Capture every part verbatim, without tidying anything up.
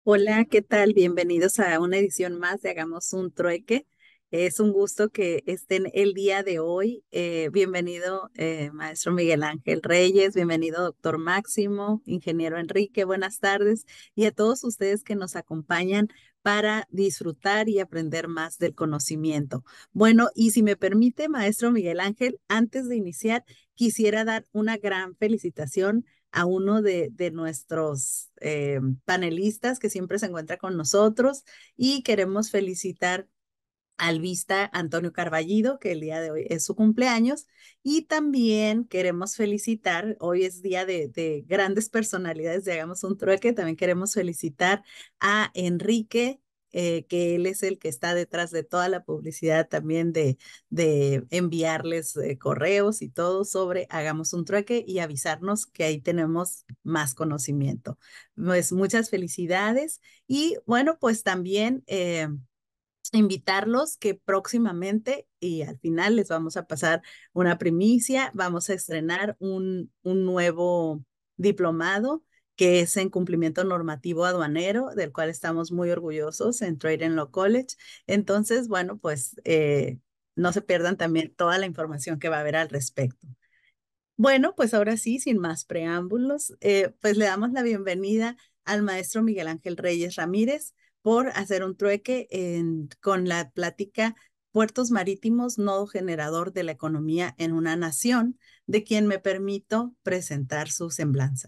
Hola, ¿qué tal? Bienvenidos a una edición más de Hagamos un Trueque. Es un gusto que estén el día de hoy. Eh, bienvenido, eh, maestro Miguel Ángel Reyes, bienvenido, doctor Máximo, ingeniero Enrique, buenas tardes, y a todos ustedes que nos acompañan para disfrutar y aprender más del conocimiento. Bueno, y si me permite, maestro Miguel Ángel, antes de iniciar, quisiera dar una gran felicitación a uno de, de nuestros eh, panelistas que siempre se encuentra con nosotros y queremos felicitar al Vista Antonio Carballido, que el día de hoy es su cumpleaños, y también queremos felicitar, hoy es día de, de grandes personalidades de Hagamos un Trueque, también queremos felicitar a Enrique, eh, que él es el que está detrás de toda la publicidad también de, de enviarles eh, correos y todo sobre Hagamos un Trueque y avisarnos que ahí tenemos más conocimiento. Pues muchas felicidades y bueno, pues también... Eh, invitarlos que próximamente y al final les vamos a pasar una primicia, vamos a estrenar un, un nuevo diplomado que es en cumplimiento normativo aduanero, del cual estamos muy orgullosos en Trade and Law College. Entonces, bueno, pues eh, no se pierdan también toda la información que va a haber al respecto. Bueno, pues ahora sí, sin más preámbulos, eh, pues le damos la bienvenida al maestro Miguel Ángel Reyes Ramírez por hacer un trueque en- con la plática Puertos Marítimos, nodo generador de la economía en una nación, de quien me permito presentar su semblanza.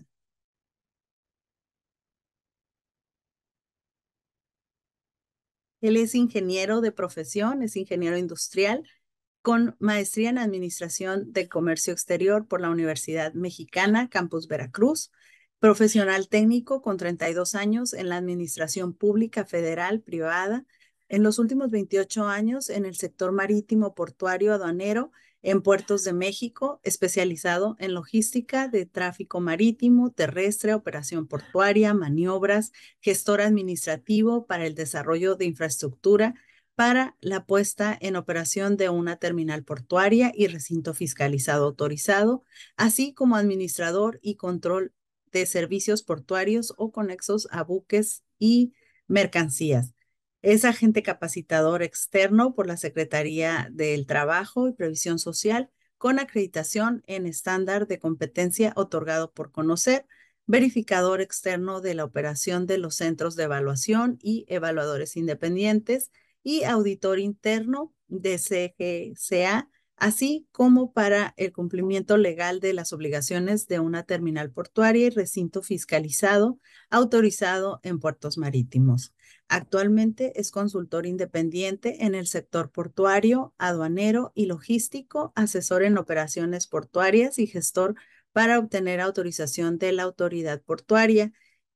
Él es ingeniero de profesión, es ingeniero industrial con maestría en Administración de Comercio Exterior por la Universidad Mexicana, Campus Veracruz, profesional técnico con treinta y dos años en la Administración Pública Federal, privada, en los últimos veintiocho años en el sector marítimo, portuario, aduanero, en Puertos de México, especializado en logística de tráfico marítimo, terrestre, operación portuaria, maniobras, gestor administrativo para el desarrollo de infraestructura para la puesta en operación de una terminal portuaria y recinto fiscalizado autorizado, así como administrador y control de servicios portuarios o conexos a buques y mercancías. Es agente capacitador externo por la Secretaría del Trabajo y Previsión Social con acreditación en estándar de competencia otorgado por Conocer, verificador externo de la operación de los centros de evaluación y evaluadores independientes, y auditor interno de C G C A, así como para el cumplimiento legal de las obligaciones de una terminal portuaria y recinto fiscalizado autorizado en puertos marítimos. Actualmente es consultor independiente en el sector portuario, aduanero y logístico, asesor en operaciones portuarias y gestor para obtener autorización de la autoridad portuaria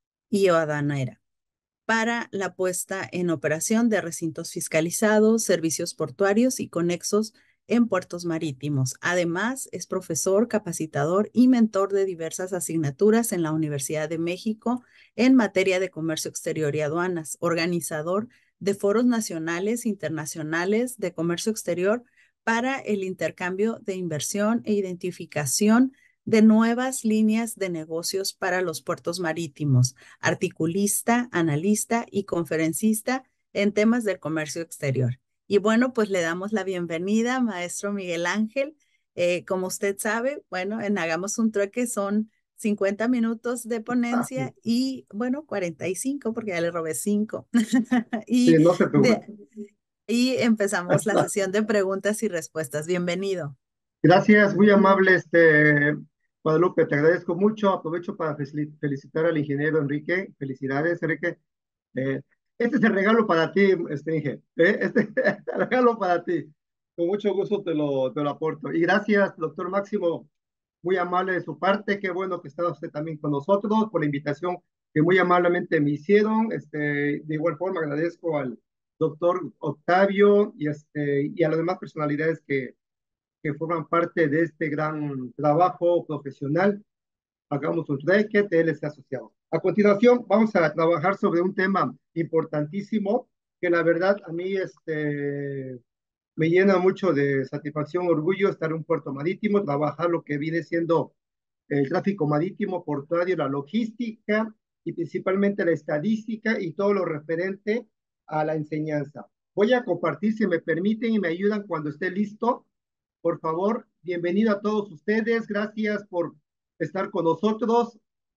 y aduanera para la puesta en operación de recintos fiscalizados, servicios portuarios y conexos en puertos marítimos. Además, es profesor, capacitador y mentor de diversas asignaturas en la Universidad de México en materia de comercio exterior y aduanas, organizador de foros nacionales e internacionales de comercio exterior para el intercambio de inversión e identificación de nuevas líneas de negocios para los puertos marítimos, articulista, analista y conferencista en temas del comercio exterior. Y bueno, pues le damos la bienvenida, maestro Miguel Ángel. Eh, como usted sabe, bueno, en Hagamos un Trueque son cincuenta minutos de ponencia y bueno, cuarenta y cinco porque ya le robé cinco. Sí, y, no se preocupe. de, y empezamos la sesión de preguntas y respuestas. Bienvenido. Gracias, muy amable, este, Guadalupe, te agradezco mucho. Aprovecho para fel- felicitar al ingeniero Enrique. Felicidades, Enrique. Eh, este es el regalo para ti, este Inge. ¿eh? Este es el regalo para ti. Con mucho gusto te lo, te lo aporto. Y gracias, doctor Máximo, muy amable de su parte. Qué bueno que está usted también con nosotros por la invitación que muy amablemente me hicieron. Este, de igual forma, agradezco al doctor Octavio y, este, y a las demás personalidades que que forman parte de este gran trabajo profesional. Hagamos un reque, T L C asociado. A continuación, vamos a trabajar sobre un tema importantísimo que la verdad a mí este, me llena mucho de satisfacción, orgullo estar en un puerto marítimo, trabajar lo que viene siendo el tráfico marítimo, portuario, la logística y principalmente la estadística y todo lo referente a la enseñanza. Voy a compartir, si me permiten y me ayudan cuando esté listo. Por favor, bienvenido a todos ustedes. Gracias por estar con nosotros.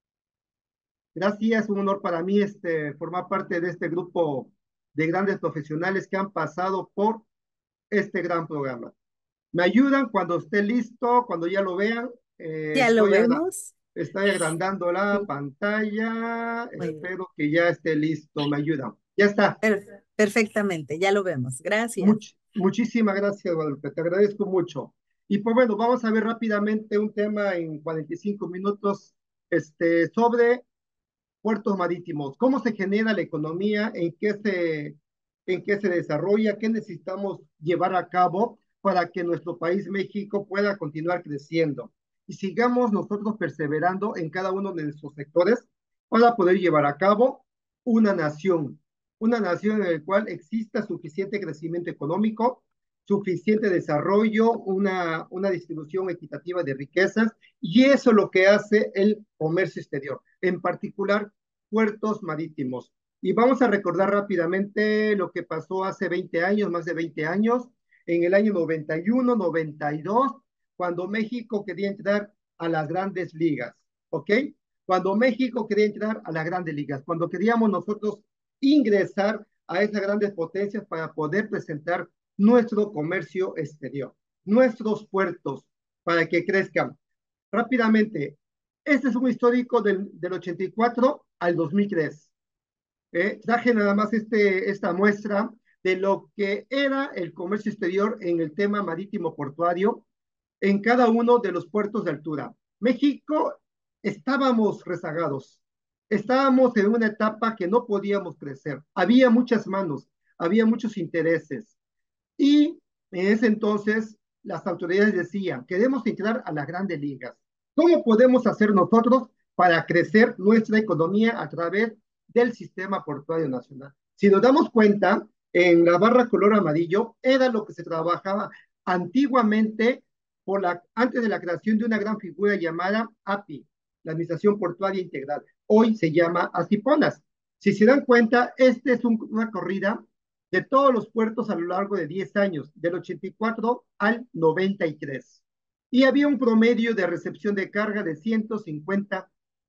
Gracias, un honor para mí este, formar parte de este grupo de grandes profesionales que han pasado por este gran programa. Me ayudan cuando esté listo, cuando ya lo vean. Eh, Ya lo estoy, agra vemos. estoy agrandando la Sí, pantalla. muy bien. Espero que ya esté listo. Me ayudan. Ya está. Per- perfectamente, ya lo vemos. Gracias. Much muchísimas gracias, Guadalupe. Te agradezco mucho. Y pues bueno, vamos a ver rápidamente un tema en cuarenta y cinco minutos este, sobre puertos marítimos, cómo se genera la economía, en qué se, en qué se desarrolla, qué necesitamos llevar a cabo para que nuestro país, México, pueda continuar creciendo. Y sigamos nosotros perseverando en cada uno de nuestros sectores para poder llevar a cabo una nación, una nación en la cual exista suficiente crecimiento económico, suficiente desarrollo, una, una distribución equitativa de riquezas, y eso es lo que hace el comercio exterior, en particular puertos marítimos. Y vamos a recordar rápidamente lo que pasó hace veinte años, más de veinte años, en el año noventa y uno, noventa y dos, cuando México quería entrar a las grandes ligas, ¿ok? Cuando México quería entrar a las grandes ligas, cuando queríamos nosotros ingresar a esas grandes potencias para poder presentar nuestro comercio exterior, nuestros puertos, para que crezcan rápidamente. Este es un histórico del, del ochenta y cuatro al dos mil tres. Eh, traje nada más este, esta muestra de lo que era el comercio exterior en el tema marítimo portuario en cada uno de los puertos de altura. México estábamos rezagados, estábamos en una etapa que no podíamos crecer, había muchas manos, había muchos intereses y en ese entonces las autoridades decían, queremos entrar a las grandes ligas. ¿Cómo podemos hacer nosotros para crecer nuestra economía a través del sistema portuario nacional? Si nos damos cuenta, en la barra color amarillo era lo que se trabajaba antiguamente por la, antes de la creación de una gran figura llamada A P I, la Administración Portuaria Integral. Hoy se llama ASIPONAS. Si se dan cuenta, esta es un, una corrida de todos los puertos a lo largo de diez años, del ochenta y cuatro al noventa y tres. Y había un promedio de recepción de carga de ciento cincuenta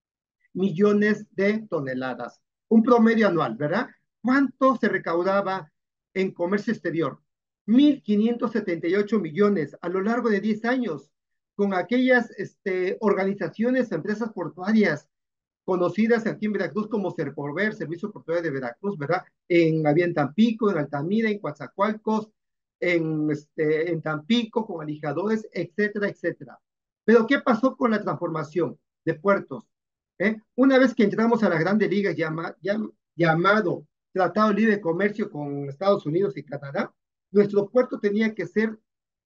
millones de toneladas, un promedio anual, ¿verdad? ¿Cuánto se recaudaba en comercio exterior? mil quinientos setenta y ocho millones a lo largo de diez años, con aquellas este, organizaciones, empresas portuarias conocidas aquí en Veracruz como Serporver, Servicio Portuario de Veracruz, ¿verdad? En, había en Tampico, en Altamira, en Coatzacoalcos, en, este, en Tampico, con alijadores, etcétera, etcétera. Pero, ¿qué pasó con la transformación de puertos? ¿Eh? Una vez que entramos a la Grande Liga llama, llam, llamado Tratado de Libre Comercio con Estados Unidos y Canadá, nuestro puerto tenía que ser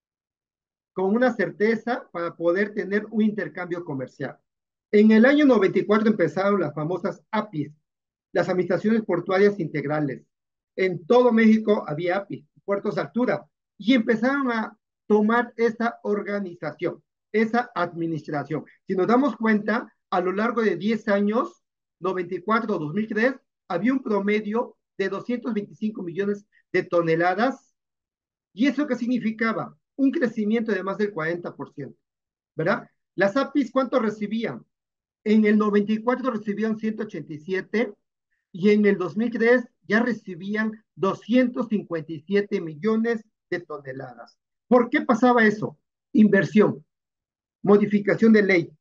con una certeza para poder tener un intercambio comercial. En el año noventa y cuatro empezaron las famosas A P Is, las administraciones portuarias integrales. En todo México había A P I, puertos de altura, y empezaron a tomar esa organización, esa administración. Si nos damos cuenta, a lo largo de diez años, noventa y cuatro a dos mil tres, había un promedio de doscientos veinticinco millones de toneladas. ¿Y eso qué significaba? Un crecimiento de más del cuarenta por ciento, ¿verdad? Las A P Is, ¿cuánto recibían? En el noventa y cuatro recibían ciento ochenta y siete y en el dos mil tres ya recibían doscientos cincuenta y siete millones de toneladas. ¿Por qué pasaba eso? Inversión, modificación de ley,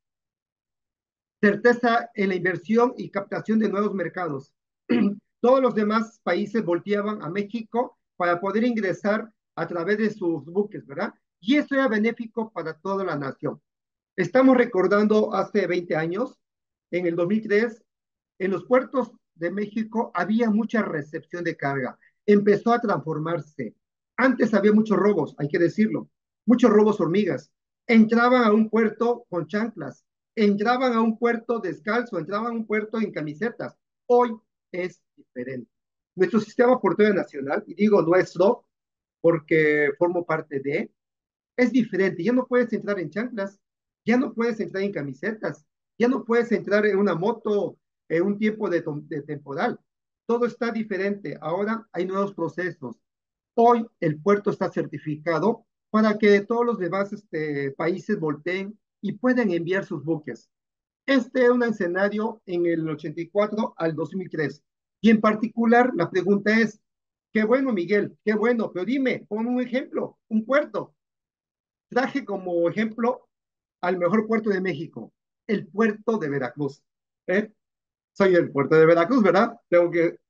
certeza en la inversión y captación de nuevos mercados. Todos los demás países volteaban a México para poder ingresar a través de sus buques, ¿verdad? Y eso era benéfico para toda la nación. Estamos recordando hace veinte años, en el dos mil tres, en los puertos de México había mucha recepción de carga. Empezó a transformarse. Antes había muchos robos, hay que decirlo, muchos robos hormigas. Entraban a un puerto con chanclas, entraban a un puerto descalzo, entraban a un puerto en camisetas. Hoy es diferente. Nuestro sistema portuario nacional, y digo nuestro porque formo parte de, es diferente. Ya no puedes entrar en chanclas, ya no puedes entrar en camisetas, ya no puedes entrar en una moto en un tiempo de, de temporal. Todo está diferente. Ahora hay nuevos procesos. Hoy el puerto está certificado para que todos los demás este, países volteen y puedan enviar sus buques. Este es un escenario en el ochenta y cuatro al dos mil tres. Y en particular, la pregunta es, qué bueno, Miguel, qué bueno, pero dime, pon un ejemplo, un puerto. Traje como ejemplo al mejor puerto de México, el puerto de Veracruz. ¿Eh? Soy el puerto de Veracruz, ¿verdad? Tengo que,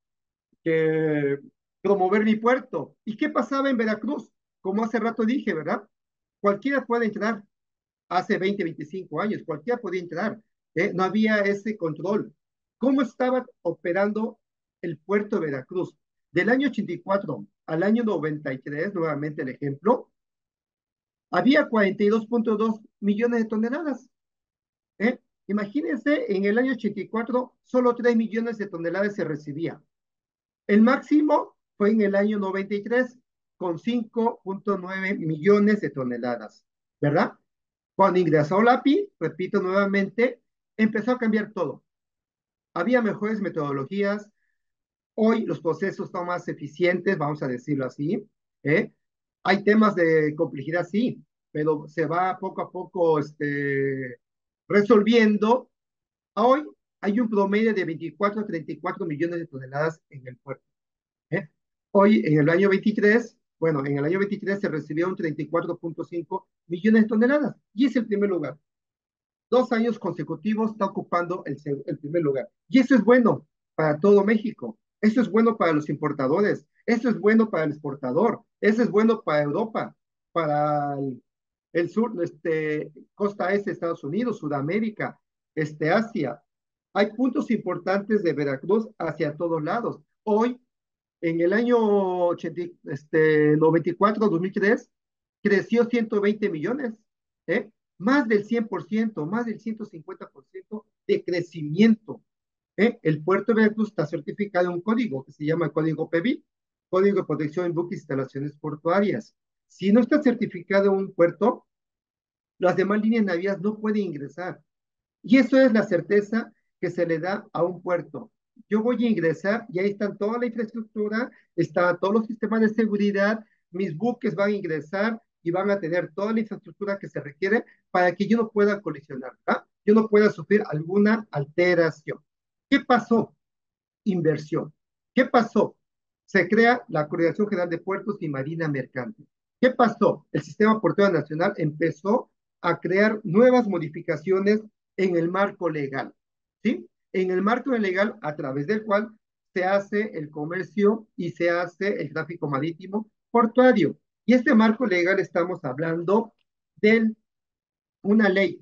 que promover mi puerto. ¿Y qué pasaba en Veracruz? Como hace rato dije, ¿verdad? Cualquiera puede entrar. Hace veinte, veinticinco años, cualquiera podía entrar. ¿Eh? No había ese control. ¿Cómo estaba operando el puerto de Veracruz? Del año ochenta y cuatro al año noventa y tres, nuevamente el ejemplo, había cuarenta y dos punto dos millones de toneladas. ¿Eh? Imagínense, en el año ochenta y cuatro, solo tres millones de toneladas se recibía. El máximo fue en el año noventa y tres, con cinco punto nueve millones de toneladas, ¿verdad? Cuando ingresó la P I, repito nuevamente, empezó a cambiar todo. Había mejores metodologías. Hoy los procesos son más eficientes, vamos a decirlo así. ¿Eh? Hay temas de complejidad, sí, pero se va poco a poco este, resolviendo. Hoy hay un promedio de veinticuatro a treinta y cuatro millones de toneladas en el puerto. ¿Eh? Hoy, en el año veintitrés, bueno, en el año veintitrés se recibieron treinta y cuatro punto cinco millones de toneladas y es el primer lugar. Dos años consecutivos está ocupando el, el primer lugar. Y eso es bueno para todo México. Eso es bueno para los importadores. Eso es bueno para el exportador. Eso es bueno para Europa, para el, el sur, este, costa este de Estados Unidos, Sudamérica, este, Asia. Hay puntos importantes de Veracruz hacia todos lados. Hoy, en el año ochenta, este, noventa y cuatro, dos mil tres, creció ciento veinte millones, ¿eh? Más del cien por ciento, más del ciento cincuenta por ciento de crecimiento. ¿Eh? El puerto de Veracruz está certificado en un código que se llama código P B I, Código de Protección en Buques e Instalaciones Portuarias. Si no está certificado en un puerto, las demás líneas navieras no pueden ingresar. Y eso es la certeza que se le da a un puerto. Yo voy a ingresar y ahí están toda la infraestructura, están todos los sistemas de seguridad, mis buques van a ingresar y van a tener toda la infraestructura que se requiere para que yo no pueda colisionar, ¿verdad? Yo no pueda sufrir alguna alteración. ¿Qué pasó? Inversión. ¿Qué pasó? Se crea la Coordinación General de Puertos y Marina Mercante. ¿Qué pasó? El Sistema Portuario Nacional empezó a crear nuevas modificaciones en el marco legal, ¿sí? En el marco legal a través del cual se hace el comercio y se hace el tráfico marítimo portuario. Y este marco legal estamos hablando de una ley,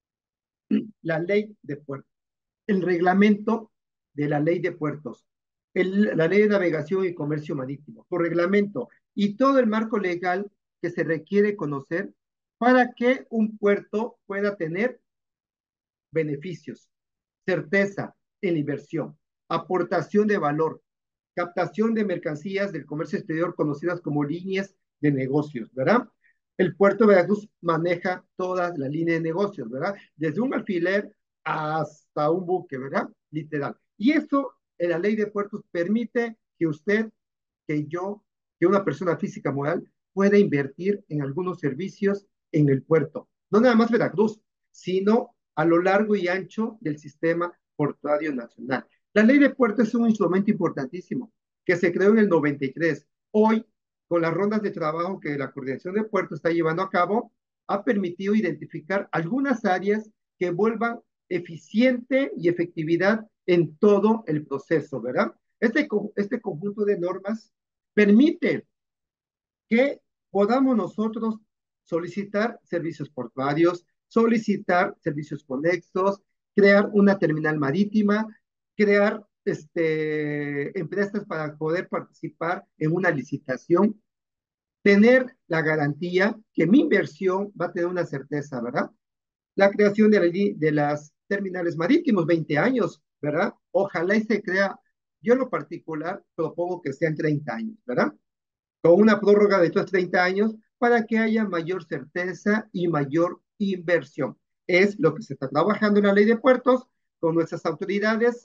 la ley de puertos, el reglamento de la ley de puertos, el, la ley de navegación y comercio marítimo, su reglamento y todo el marco legal que se requiere conocer para que un puerto pueda tener beneficios, certeza en la inversión, aportación de valor, captación de mercancías del comercio exterior conocidas como líneas de negocios, ¿verdad? El puerto de Veracruz maneja todas las líneas de negocios, ¿verdad? Desde un alfiler hasta un buque, ¿verdad? Literal. Y eso en la ley de puertos permite que usted, que yo, que una persona física moral pueda invertir en algunos servicios en el puerto. No nada más Veracruz, sino a lo largo y ancho del sistema portuario nacional. La ley de puertos es un instrumento importantísimo que se creó en el noventa y tres. Hoy, con las rondas de trabajo que la Coordinación de Puertos está llevando a cabo, ha permitido identificar algunas áreas que vuelvan eficiente y efectividad en todo el proceso, ¿verdad? Este, este conjunto de normas permite que podamos nosotros solicitar servicios portuarios, solicitar servicios conexos, crear una terminal marítima, crear este, empresas para poder participar en una licitación, tener la garantía que mi inversión va a tener una certeza, ¿verdad? La creación de, la, de las terminales marítimos, veinte años, ¿verdad? Ojalá y se crea, yo en lo particular propongo que sean treinta años, ¿verdad? Con una prórroga de estos treinta años para que haya mayor certeza y mayor inversión. Es lo que se está trabajando en la ley de puertos con nuestras autoridades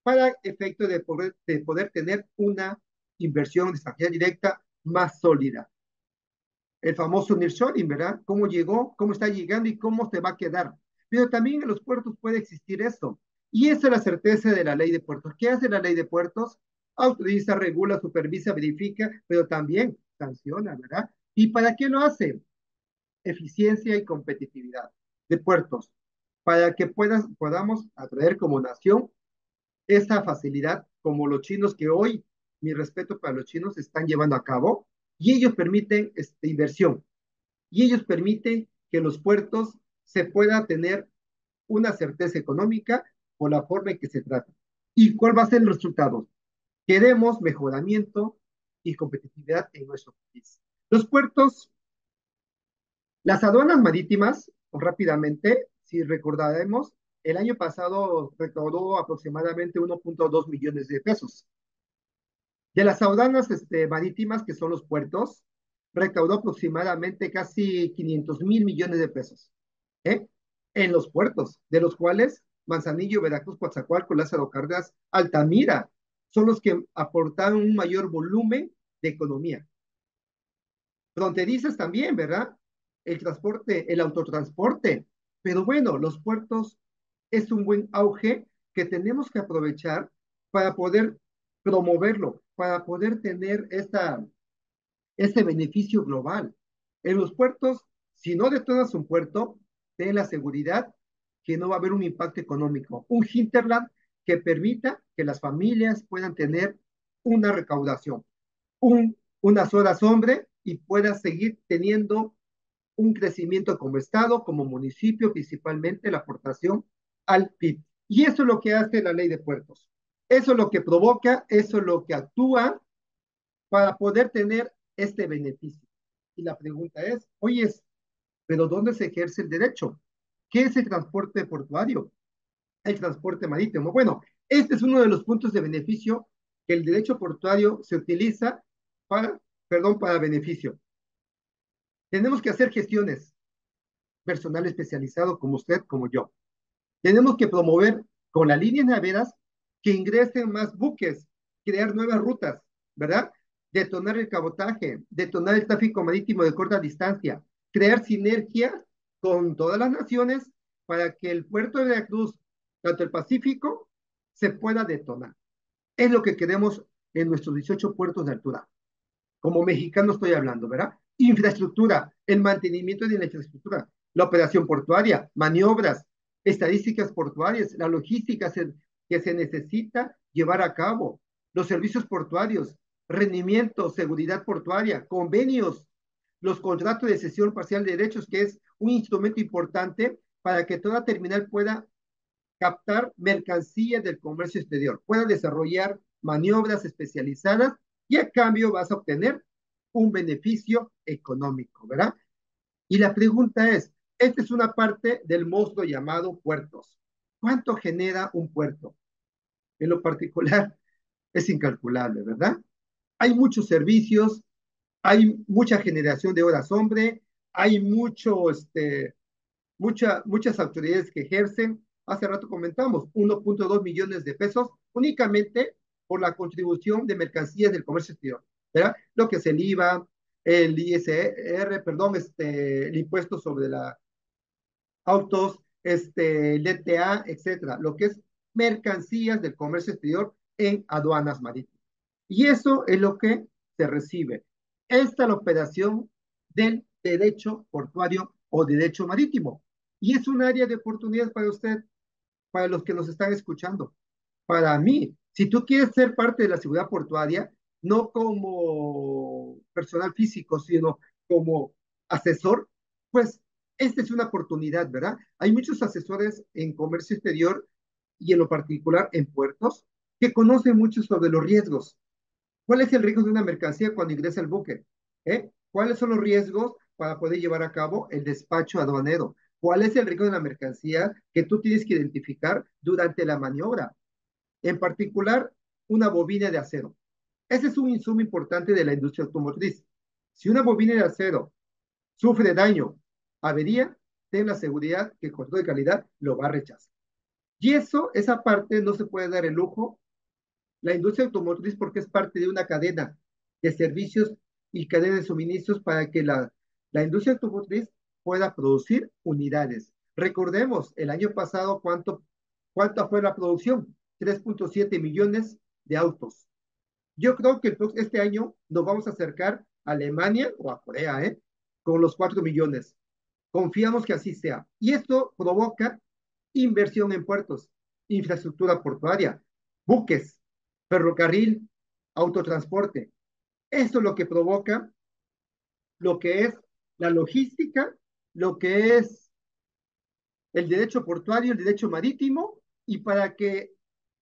para efecto de poder, de poder tener una inversión extranjera directa más sólida. El famoso nearshoring, ¿verdad? ¿Cómo llegó, cómo está llegando y cómo se va a quedar? Pero también en los puertos puede existir esto. Y esa es la certeza de la ley de puertos. ¿Qué hace la ley de puertos? Autoriza, regula, supervisa, verifica, pero también sanciona, ¿verdad? ¿Y para qué lo hace? Eficiencia y competitividad de puertos, para que puedas, podamos atraer como nación esa facilidad como los chinos que hoy, mi respeto para los chinos, están llevando a cabo y ellos permiten este, inversión y ellos permiten que los puertos se pueda tener una certeza económica por la forma en que se trata. ¿Y cuál va a ser el resultado? Queremos mejoramiento y competitividad en nuestro país. Los puertos, las aduanas marítimas, rápidamente, si recordaremos, el año pasado recaudó aproximadamente uno punto dos millones de pesos. De las aduanas este, marítimas, que son los puertos, recaudó aproximadamente casi quinientos mil millones de pesos. ¿eh? En los puertos, de los cuales Manzanillo, Veracruz, Coatzacoalcos, Lázaro Cárdenas, Altamira, son los que aportaron un mayor volumen de economía. Fronterizas también, ¿verdad? El transporte, el autotransporte. Pero bueno, los puertos es un buen auge que tenemos que aprovechar para poder promoverlo, para poder tener esta, ese beneficio global. En los puertos, si no detonas un puerto, ten la seguridad que no va a haber un impacto económico, un hinterland que permita que las familias puedan tener una recaudación, un, unas horas hombre y pueda seguir teniendo un crecimiento como Estado, como municipio, principalmente la aportación al P I B. Y eso es lo que hace la ley de puertos. Eso es lo que provoca, eso es lo que actúa para poder tener este beneficio. Y la pregunta es, oye, ¿pero dónde se ejerce el derecho? ¿Qué es el transporte portuario? El transporte marítimo. Bueno, este es uno de los puntos de beneficio que el derecho portuario se utiliza para, perdón, para beneficio. Tenemos que hacer gestiones, personal especializado como usted, como yo. Tenemos que promover con las líneas navieras que ingresen más buques, crear nuevas rutas, ¿verdad? Detonar el cabotaje, detonar el tráfico marítimo de corta distancia, crear sinergias con todas las naciones para que el puerto de Veracruz, tanto el Pacífico, se pueda detonar. Es lo que queremos en nuestros dieciocho puertos de altura. Como mexicano estoy hablando, ¿verdad? Infraestructura, el mantenimiento de la infraestructura, la operación portuaria, maniobras, estadísticas portuarias, la logística que se necesita llevar a cabo, los servicios portuarios, rendimiento, seguridad portuaria, convenios, los contratos de cesión parcial de derechos, que es un instrumento importante para que toda terminal pueda captar mercancías del comercio exterior, pueda desarrollar maniobras especializadas y a cambio vas a obtener un beneficio económico, ¿verdad? Y la pregunta es, esta es una parte del monstruo llamado puertos. ¿Cuánto genera un puerto? En lo particular, es incalculable, ¿verdad? Hay muchos servicios, hay mucha generación de horas hombre, hay mucho, este, mucha, muchas autoridades que ejercen, hace rato comentamos, uno punto dos millones de pesos únicamente por la contribución de mercancías del comercio exterior, ¿verdad? Lo que es el IVA, el I S R, perdón, este, el impuesto sobre los autos, este, el E T A, etcétera, lo que es mercancías del comercio exterior en aduanas marítimas. Y eso es lo que se recibe. Esta es la operación del derecho portuario o derecho marítimo. Y es un área de oportunidad para usted, para los que nos están escuchando. Para mí, si tú quieres ser parte de la seguridad portuaria, no como personal físico, sino como asesor, pues esta es una oportunidad, ¿verdad? Hay muchos asesores en comercio exterior y en lo particular en puertos que conocen mucho sobre los riesgos. ¿Cuál es el riesgo de una mercancía cuando ingresa al buque? ¿Eh? ¿Cuáles son los riesgos para poder llevar a cabo el despacho aduanero? ¿Cuál es el riesgo de la mercancía que tú tienes que identificar durante la maniobra? En particular, una bobina de acero. Ese es un insumo importante de la industria automotriz. Si una bobina de acero sufre daño, avería, ten la seguridad que el control de calidad lo va a rechazar. Y eso, esa parte no se puede dar el lujo la industria automotriz porque es parte de una cadena de servicios y cadena de suministros para que la, la industria automotriz pueda producir unidades. Recordemos, el año pasado, ¿cuánto, cuánta fue la producción? tres punto siete millones de autos. Yo creo que este año nos vamos a acercar a Alemania o a Corea, ¿eh? Con los cuatro millones. Confiamos que así sea. Y esto provoca inversión en puertos, infraestructura portuaria, buques, ferrocarril, autotransporte. Esto es lo que provoca lo que es la logística, lo que es el derecho portuario, el derecho marítimo, y para que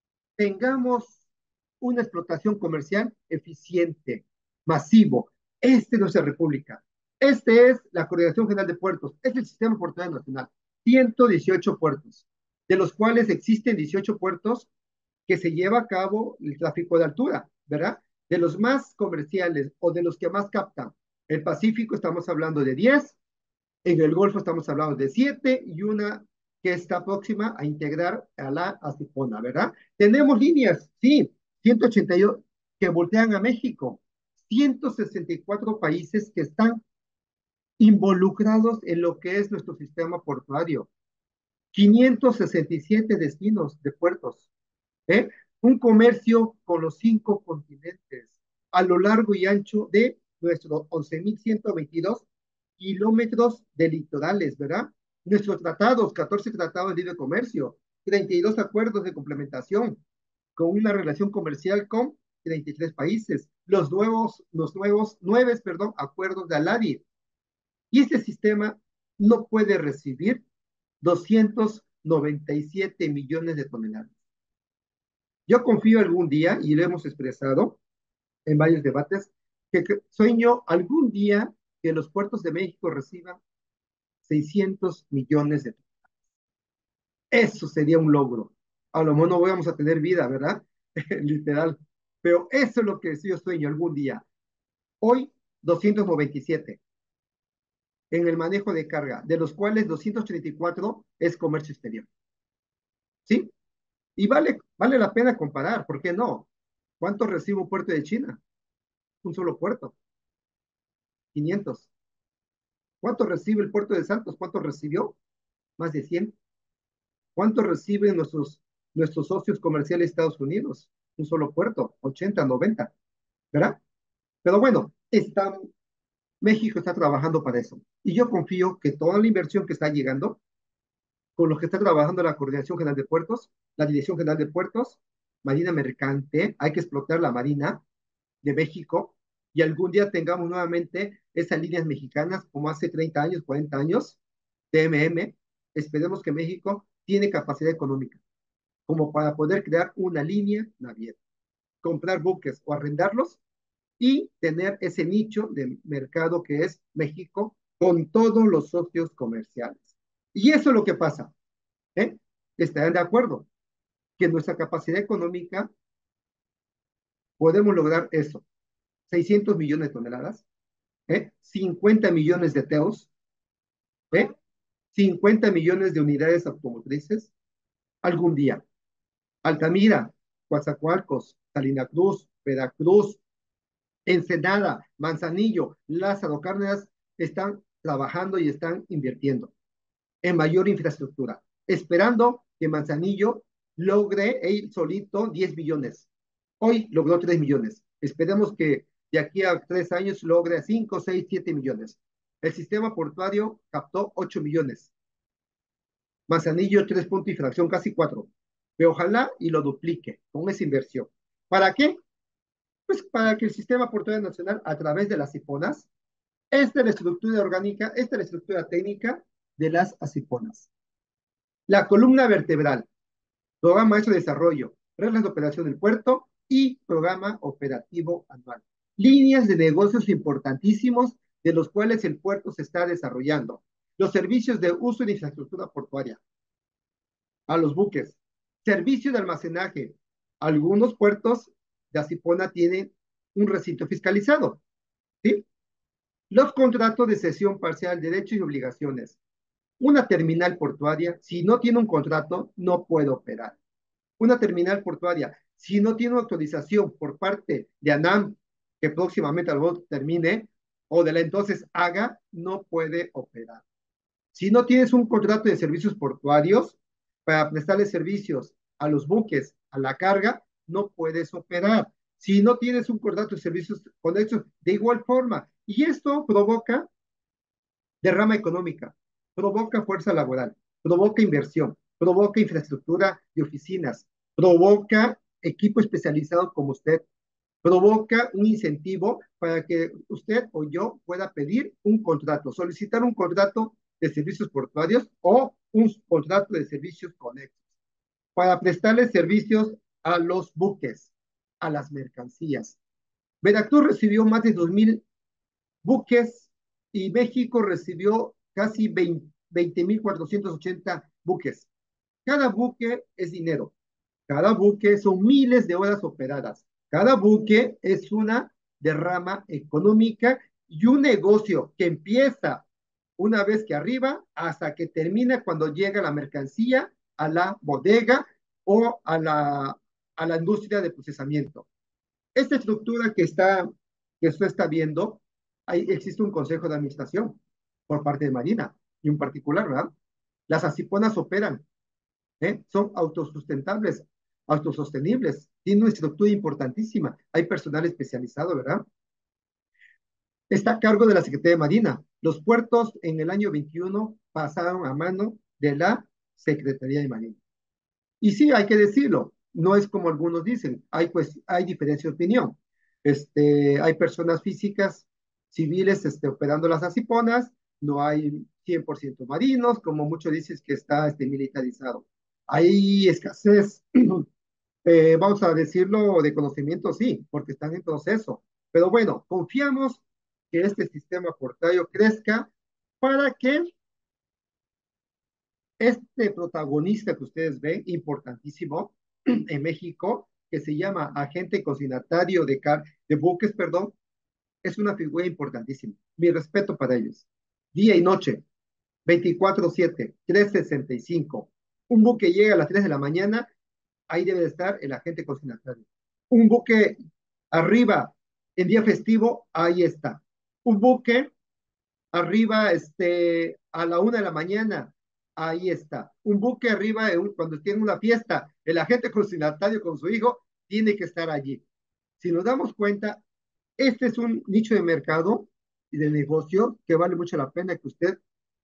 tengamos una explotación comercial eficiente, masivo. Este es nuestra república. Este es la Coordinación General de Puertos. Este es el Sistema Portuario Nacional. ciento dieciocho puertos, de los cuales existen dieciocho puertos que se lleva a cabo el tráfico de altura, ¿verdad? De los más comerciales o de los que más captan. El Pacífico estamos hablando de diez, en el Golfo estamos hablando de siete y una que está próxima a integrar a la Asipona, ¿verdad? Tenemos líneas, sí, ciento ochenta y dos que voltean a México, ciento sesenta y cuatro países que están involucrados en lo que es nuestro sistema portuario, quinientos sesenta y siete destinos de puertos, ¿eh? Un comercio con los cinco continentes a lo largo y ancho de nuestros once mil ciento veintidós kilómetros de litorales, ¿verdad? Nuestros tratados, catorce tratados de libre comercio, treinta y dos acuerdos de complementación, con una relación comercial con treinta y tres países, los nuevos, los nuevos, nueve, perdón, acuerdos de ALADI. Y este sistema no puede recibir doscientos noventa y siete millones de toneladas. Yo confío algún día, y lo hemos expresado en varios debates, que, que sueño algún día que los puertos de México reciban seiscientos millones de toneladas. Eso sería un logro. A lo mejor no vamos a tener vida, ¿verdad? Literal. Pero eso es lo que yo sueño algún día. Hoy, doscientos noventa y siete en el manejo de carga, de los cuales doscientos treinta y cuatro es comercio exterior. ¿Sí? Y vale, vale la pena comparar, ¿por qué no? ¿Cuánto recibe un puerto de China? Un solo puerto. quinientos. ¿Cuánto recibe el puerto de Santos? ¿Cuánto recibió? Más de cien. ¿Cuánto reciben nuestros, nuestros socios comerciales de Estados Unidos? Un solo puerto, ochenta, noventa, ¿verdad? Pero bueno, está, México está trabajando para eso. Y yo confío que toda la inversión que está llegando, con los que está trabajando la Coordinación General de Puertos, la Dirección General de Puertos, Marina Mercante, hay que explotar la Marina de México y algún día tengamos nuevamente esas líneas mexicanas como hace treinta años, cuarenta años, T M M. Esperemos que México tiene capacidad económica como para poder crear una línea naviera, comprar buques o arrendarlos y tener ese nicho de mercado que es México con todos los socios comerciales. Y eso es lo que pasa. ¿eh? ¿Estarán de acuerdo? Que nuestra capacidad económica podemos lograr eso. seiscientos millones de toneladas, ¿eh? cincuenta millones de teos, ¿eh? cincuenta millones de unidades automotrices algún día. Altamira, Coatzacoalcos, Salina Cruz, Veracruz, Ensenada, Manzanillo, Lázaro Cárdenas están trabajando y están invirtiendo en mayor infraestructura, esperando que Manzanillo logre él solito diez millones. Hoy logró tres millones. Esperemos que de aquí a tres años logre cinco, seis, siete millones. El sistema portuario captó ocho millones. Manzanillo, tres puntos y fracción, casi cuatro. Pero ojalá y lo duplique con esa inversión. ¿Para qué? Pues para que el sistema portuario nacional, a través de las CIPONAS, esta es la estructura orgánica, esta es la estructura técnica de las ASIPONAS. La columna vertebral, programa maestro de desarrollo, reglas de operación del puerto y programa operativo anual. Líneas de negocios importantísimos de los cuales el puerto se está desarrollando. Los servicios de uso de infraestructura portuaria a los buques. Servicio de almacenaje. Algunos puertos de Asipona tienen un recinto fiscalizado. ¿Sí? Los contratos de cesión parcial, derechos y obligaciones. Una terminal portuaria, si no tiene un contrato, no puede operar. Una terminal portuaria, si no tiene una autorización por parte de ANAM, que próximamente al voto termine, o de la entonces haga, no puede operar. Si no tienes un contrato de servicios portuarios para prestarle servicios a los buques, a la carga, no puedes operar. Si no tienes un contrato de servicios conexos, de igual forma. Y esto provoca derrama económica, provoca fuerza laboral, provoca inversión, provoca infraestructura de oficinas, provoca equipo especializado como usted, provoca un incentivo para que usted o yo pueda pedir un contrato, solicitar un contrato de servicios portuarios o un contrato de servicios conexos para prestarle servicios a los buques, a las mercancías. Veracruz recibió más de dos mil buques y México recibió casi veinte mil cuatrocientos ochenta buques. Cada buque es dinero, cada buque son miles de horas operadas, cada buque es una derrama económica y un negocio que empieza una vez que arriba hasta que termina cuando llega la mercancía a la bodega o a la, a la industria de procesamiento. Esta estructura que está, que usted está viendo, ahí existe un consejo de administración por parte de Marina y un particular, ¿verdad? Las asiponas operan, ¿eh? Son autosustentables, autosostenibles, tienen una estructura importantísima, hay personal especializado, ¿verdad? Está a cargo de la Secretaría de Marina. Los puertos en el año veintiuno pasaron a mano de la Secretaría de Marina. Y sí, hay que decirlo, no es como algunos dicen, hay, pues, hay diferencia de opinión. Este, hay personas físicas, civiles, este, operando las asiponas, no hay cien por ciento marinos, como muchos dicen que está este, militarizado. Hay escasez, eh, vamos a decirlo, de conocimiento, sí, porque están en proceso. Pero bueno, confiamos que este sistema portario crezca para que este protagonista que ustedes ven, importantísimo, en México, que se llama agente consignatario de, car de buques, perdón, es una figura importantísima. Mi respeto para ellos. Día y noche, veinticuatro siete, trescientos sesenta y cinco. Un buque llega a las tres de la mañana, ahí debe de estar el agente consignatario. Un buque arriba en día festivo, ahí está. Un buque arriba este, a la una de la mañana, ahí está. Un buque arriba, un, cuando tiene una fiesta, el agente consignatario con su hijo tiene que estar allí. Si nos damos cuenta, este es un nicho de mercado y de negocio que vale mucho la pena que usted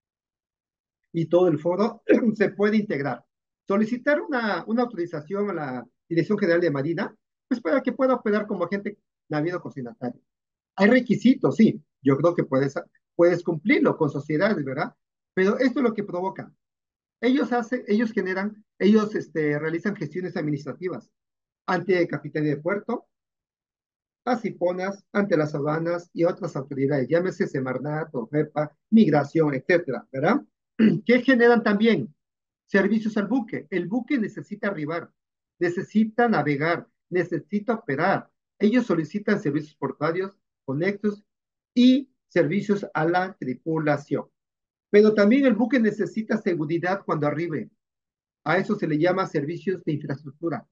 y todo el foro se puede integrar. Solicitar una, una autorización a la Dirección General de Marina, pues para que pueda operar como agente naviero consignatario. Hay requisitos, sí, yo creo que puedes, puedes cumplirlo con sociedades, ¿verdad? Pero esto es lo que provoca. Ellos hacen, ellos generan, ellos este, realizan gestiones administrativas ante Capitanía de Puerto, Asiponas, ante las aduanas y otras autoridades, llámese Semarnat, OFEPA, Migración, etcétera, ¿verdad? ¿Qué generan también? Servicios al buque. El buque necesita arribar, necesita navegar, necesita operar. Ellos solicitan servicios portuarios, conectos y servicios a la tripulación. Pero también el buque necesita seguridad cuando arribe. A eso se le llama servicios de infraestructura.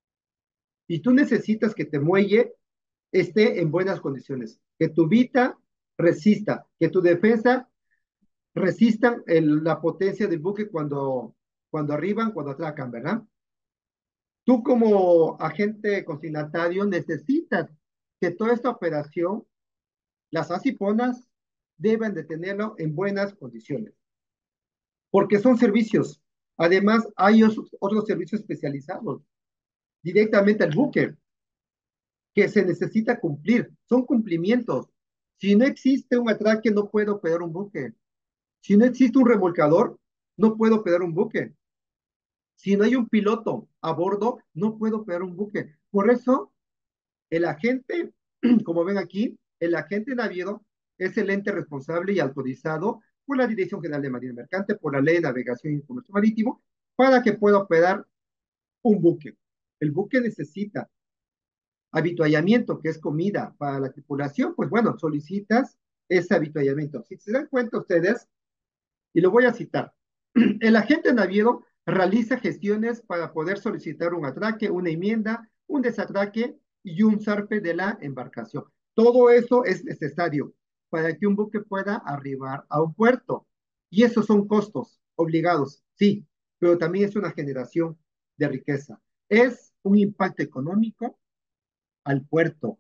Y tú necesitas que te muelle esté en buenas condiciones, que tu vida resista, que tu defensa resistan el, la potencia del buque cuando, cuando arriban, cuando atracan, ¿verdad? Tú como agente consignatario necesitas que toda esta operación, las asiponas deben de tenerlo en buenas condiciones, porque son servicios. Además, hay otros servicios especializados directamente al buque que se necesita cumplir. Son cumplimientos. Si no existe un atraque, no puedo operar un buque. Si no existe un remolcador, no puedo operar un buque. Si no hay un piloto a bordo, no puedo operar un buque. Por eso, el agente, como ven aquí, el agente naviero es el ente responsable y autorizado por la Dirección General de Marina Mercante, por la Ley de Navegación y Comercio Marítimo, para que pueda operar un buque. El buque necesita habituallamiento, que es comida para la tripulación, pues bueno, solicitas ese habituallamiento. Si se dan cuenta ustedes, Y lo voy a citar. El agente naviero realiza gestiones para poder solicitar un atraque, una enmienda, un desatraque y un zarpe de la embarcación. Todo eso es necesario para que un buque pueda arribar a un puerto. Y esos son costos obligados, sí, pero también es una generación de riqueza. Es un impacto económico al puerto,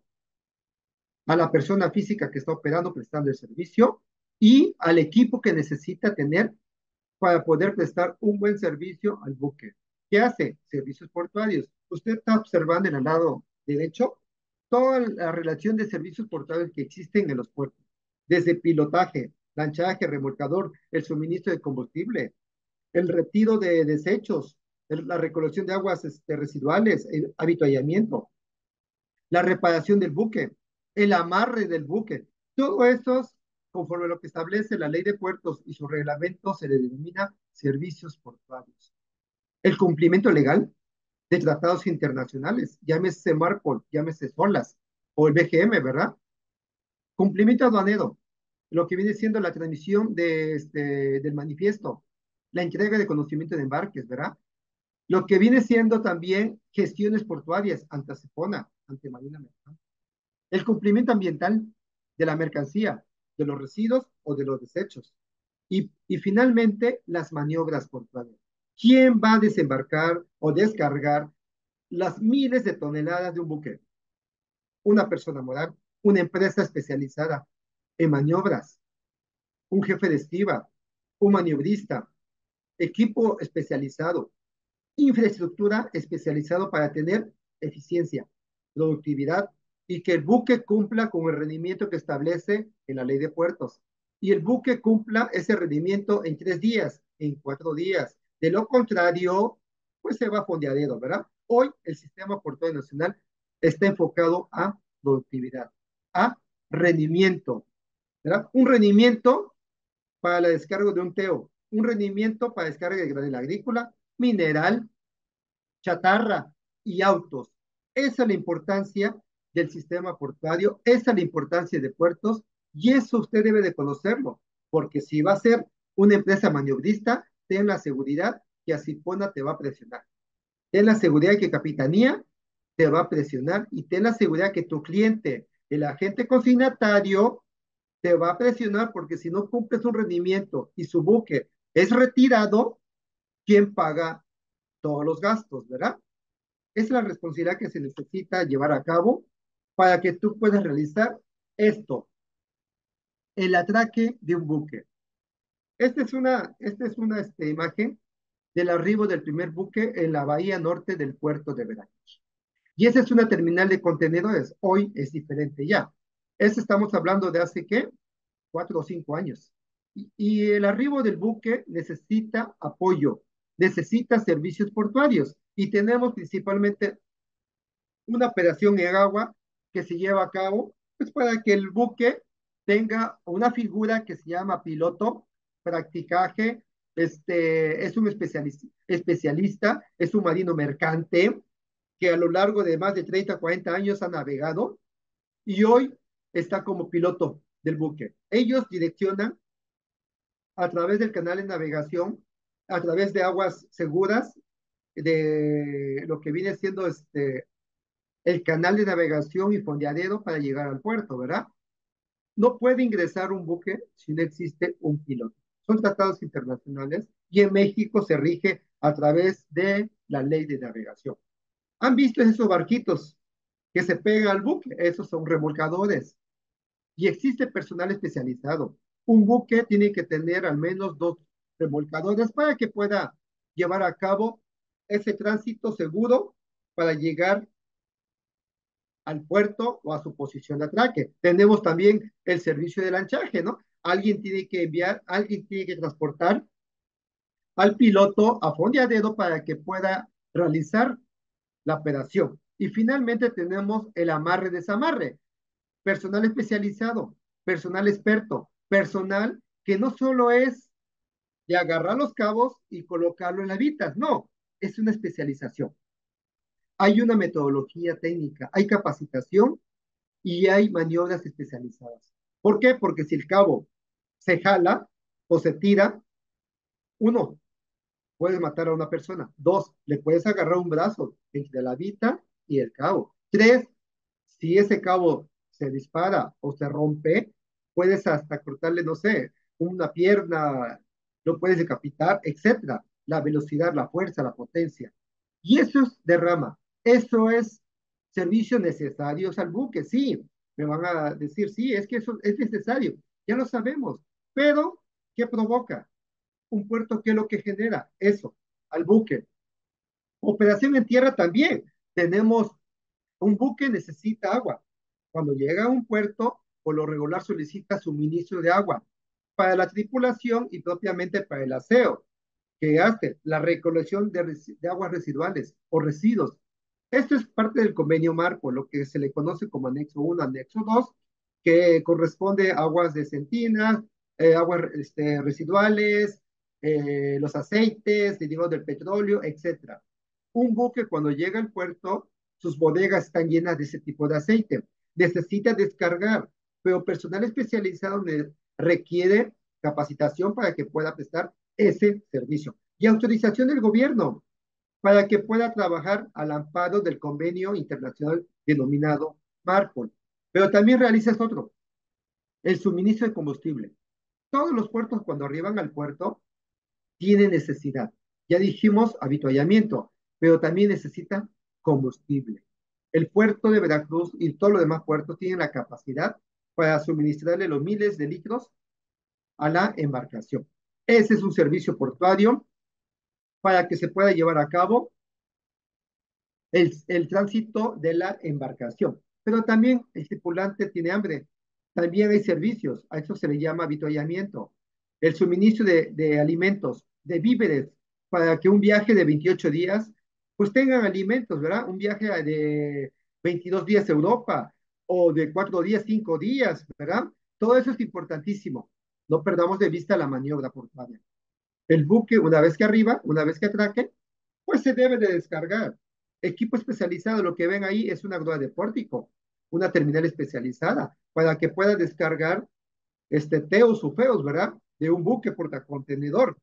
a la persona física que está operando, prestando el servicio y al equipo que necesita tener para poder prestar un buen servicio al buque. ¿Qué hace? Servicios portuarios. Usted está observando en el lado derecho toda la relación de servicios portuarios que existen en los puertos, desde pilotaje, lanchaje, remolcador, el suministro de combustible, el retiro de desechos, el, la recolección de aguas este, residuales, el habituallamiento, la reparación del buque, el amarre del buque. Todo eso, conforme a lo que establece la ley de puertos y su reglamento, se le denomina servicios portuarios. El cumplimiento legal de tratados internacionales, llámese Marpol, llámese SOLAS o el B G M, ¿verdad? Cumplimiento aduanero, lo que viene siendo la transmisión de este, del manifiesto, la entrega de conocimiento de embarques, ¿verdad? Lo que viene siendo también gestiones portuarias ante Cepona, ante Marina Mercante. El cumplimiento ambiental de la mercancía, de los residuos o de los desechos. Y, y finalmente, las maniobras portuarias. ¿Quién va a desembarcar o descargar las miles de toneladas de un buque? Una persona moral, una empresa especializada en maniobras, un jefe de estiva, un maniobrista, equipo especializado, infraestructura especializado para tener eficiencia, productividad y que el buque cumpla con el rendimiento que establece en la ley de puertos. Y el buque cumpla ese rendimiento en tres días, en cuatro días. De lo contrario, pues se va a fondeadero, ¿verdad? Hoy el sistema portuario nacional está enfocado a productividad, a rendimiento, ¿verdad? Un rendimiento para la descarga de un teo, un rendimiento para descarga de granel agrícola, mineral, chatarra y autos. Esa es la importancia del sistema portuario, esa es la importancia de puertos y eso usted debe de conocerlo, porque si va a ser una empresa maniobrista, ten la seguridad que Asipona te va a presionar. Ten la seguridad que Capitanía te va a presionar y ten la seguridad que tu cliente, el agente consignatario, te va a presionar porque si no cumples un rendimiento y su buque es retirado, ¿quién paga todos los gastos, verdad? Es la responsabilidad que se necesita llevar a cabo para que tú puedas realizar esto, el atraque de un buque. Esta es una, esta es una este, imagen del arribo del primer buque en la bahía norte del puerto de Veracruz. Y esa es una terminal de contenedores. Hoy es diferente ya. Ese estamos hablando de hace, ¿qué? Cuatro o cinco años. Y, y el arribo del buque necesita apoyo, necesita servicios portuarios. Y tenemos principalmente una operación en agua que se lleva a cabo pues para que el buque tenga una figura que se llama piloto, practicaje, este, es un especialista, especialista, es un marino mercante que a lo largo de más de treinta, cuarenta años ha navegado y hoy está como piloto del buque. Ellos direccionan a través del canal de navegación, a través de aguas seguras, de lo que viene siendo este, el canal de navegación y fondeadero para llegar al puerto, ¿verdad? No puede ingresar un buque si no existe un piloto. Son tratados internacionales y en México se rige a través de la ley de navegación. ¿Han visto esos barquitos que se pegan al buque? Esos son remolcadores y existe personal especializado. Un buque tiene que tener al menos dos remolcadores para que pueda llevar a cabo ese tránsito seguro para llegar al puerto o a su posición de atraque. Tenemos también el servicio de lanchaje, ¿no? Alguien tiene que enviar, alguien tiene que transportar al piloto a fondeadero para que pueda realizar la operación. Y finalmente tenemos el amarre-desamarre, personal especializado, personal experto, personal que no solo es de agarrar los cabos y colocarlo en la vitas, no, es una especialización. Hay una metodología técnica, hay capacitación y hay maniobras especializadas. ¿Por qué? Porque si el cabo se jala o se tira, Uno, puedes matar a una persona. Dos, le puedes agarrar un brazo entre la vita y el cabo. Tres, si ese cabo se dispara o se rompe, puedes hasta cortarle, no sé, una pierna, lo puedes decapitar, etcétera. La velocidad, la fuerza, la potencia. Y eso es derrama. Eso es servicios necesarios al buque, sí. Me van a decir, sí, es que eso es necesario. Ya lo sabemos. Pero, ¿qué provoca? Un puerto, ¿qué es lo que genera? Eso, al buque. Operación en tierra también. Tenemos un buque necesita agua. Cuando llega a un puerto, por lo regular solicita suministro de agua para la tripulación y propiamente para el aseo, que hace la recolección de, de aguas residuales o residuos. Esto es parte del convenio marco, lo que se le conoce como anexo uno, anexo dos, que corresponde a aguas de centinas, eh, aguas este, residuales, eh, los aceites, derivados del petróleo, etcétera. Un buque cuando llega al puerto, sus bodegas están llenas de ese tipo de aceite. Necesita descargar, pero personal especializado requiere capacitación para que pueda prestar ese servicio. Y autorización del gobierno para que pueda trabajar al amparo del convenio internacional denominado MARPOL. Pero también realizas otro, el suministro de combustible. Todos los puertos cuando arriban al puerto tienen necesidad. Ya dijimos habituallamiento, pero también necesita combustible. El puerto de Veracruz y todos los demás puertos tienen la capacidad para suministrarle los miles de litros a la embarcación. Ese es un servicio portuario para que se pueda llevar a cabo el, el tránsito de la embarcación. Pero también el tripulante tiene hambre. También hay servicios, a eso se le llama avituallamiento. El suministro de, de alimentos, de víveres, para que un viaje de veintiocho días, pues tengan alimentos, ¿verdad? Un viaje de veintidós días a Europa o de cuatro días, cinco días, ¿verdad? Todo eso es importantísimo. No perdamos de vista la maniobra portuaria. El buque, una vez que arriba, una vez que atraque, pues se debe de descargar. Equipo especializado, lo que ven ahí es una grúa de pórtico, una terminal especializada, para que pueda descargar este teos o feos, ¿verdad? De un buque portacontenedor.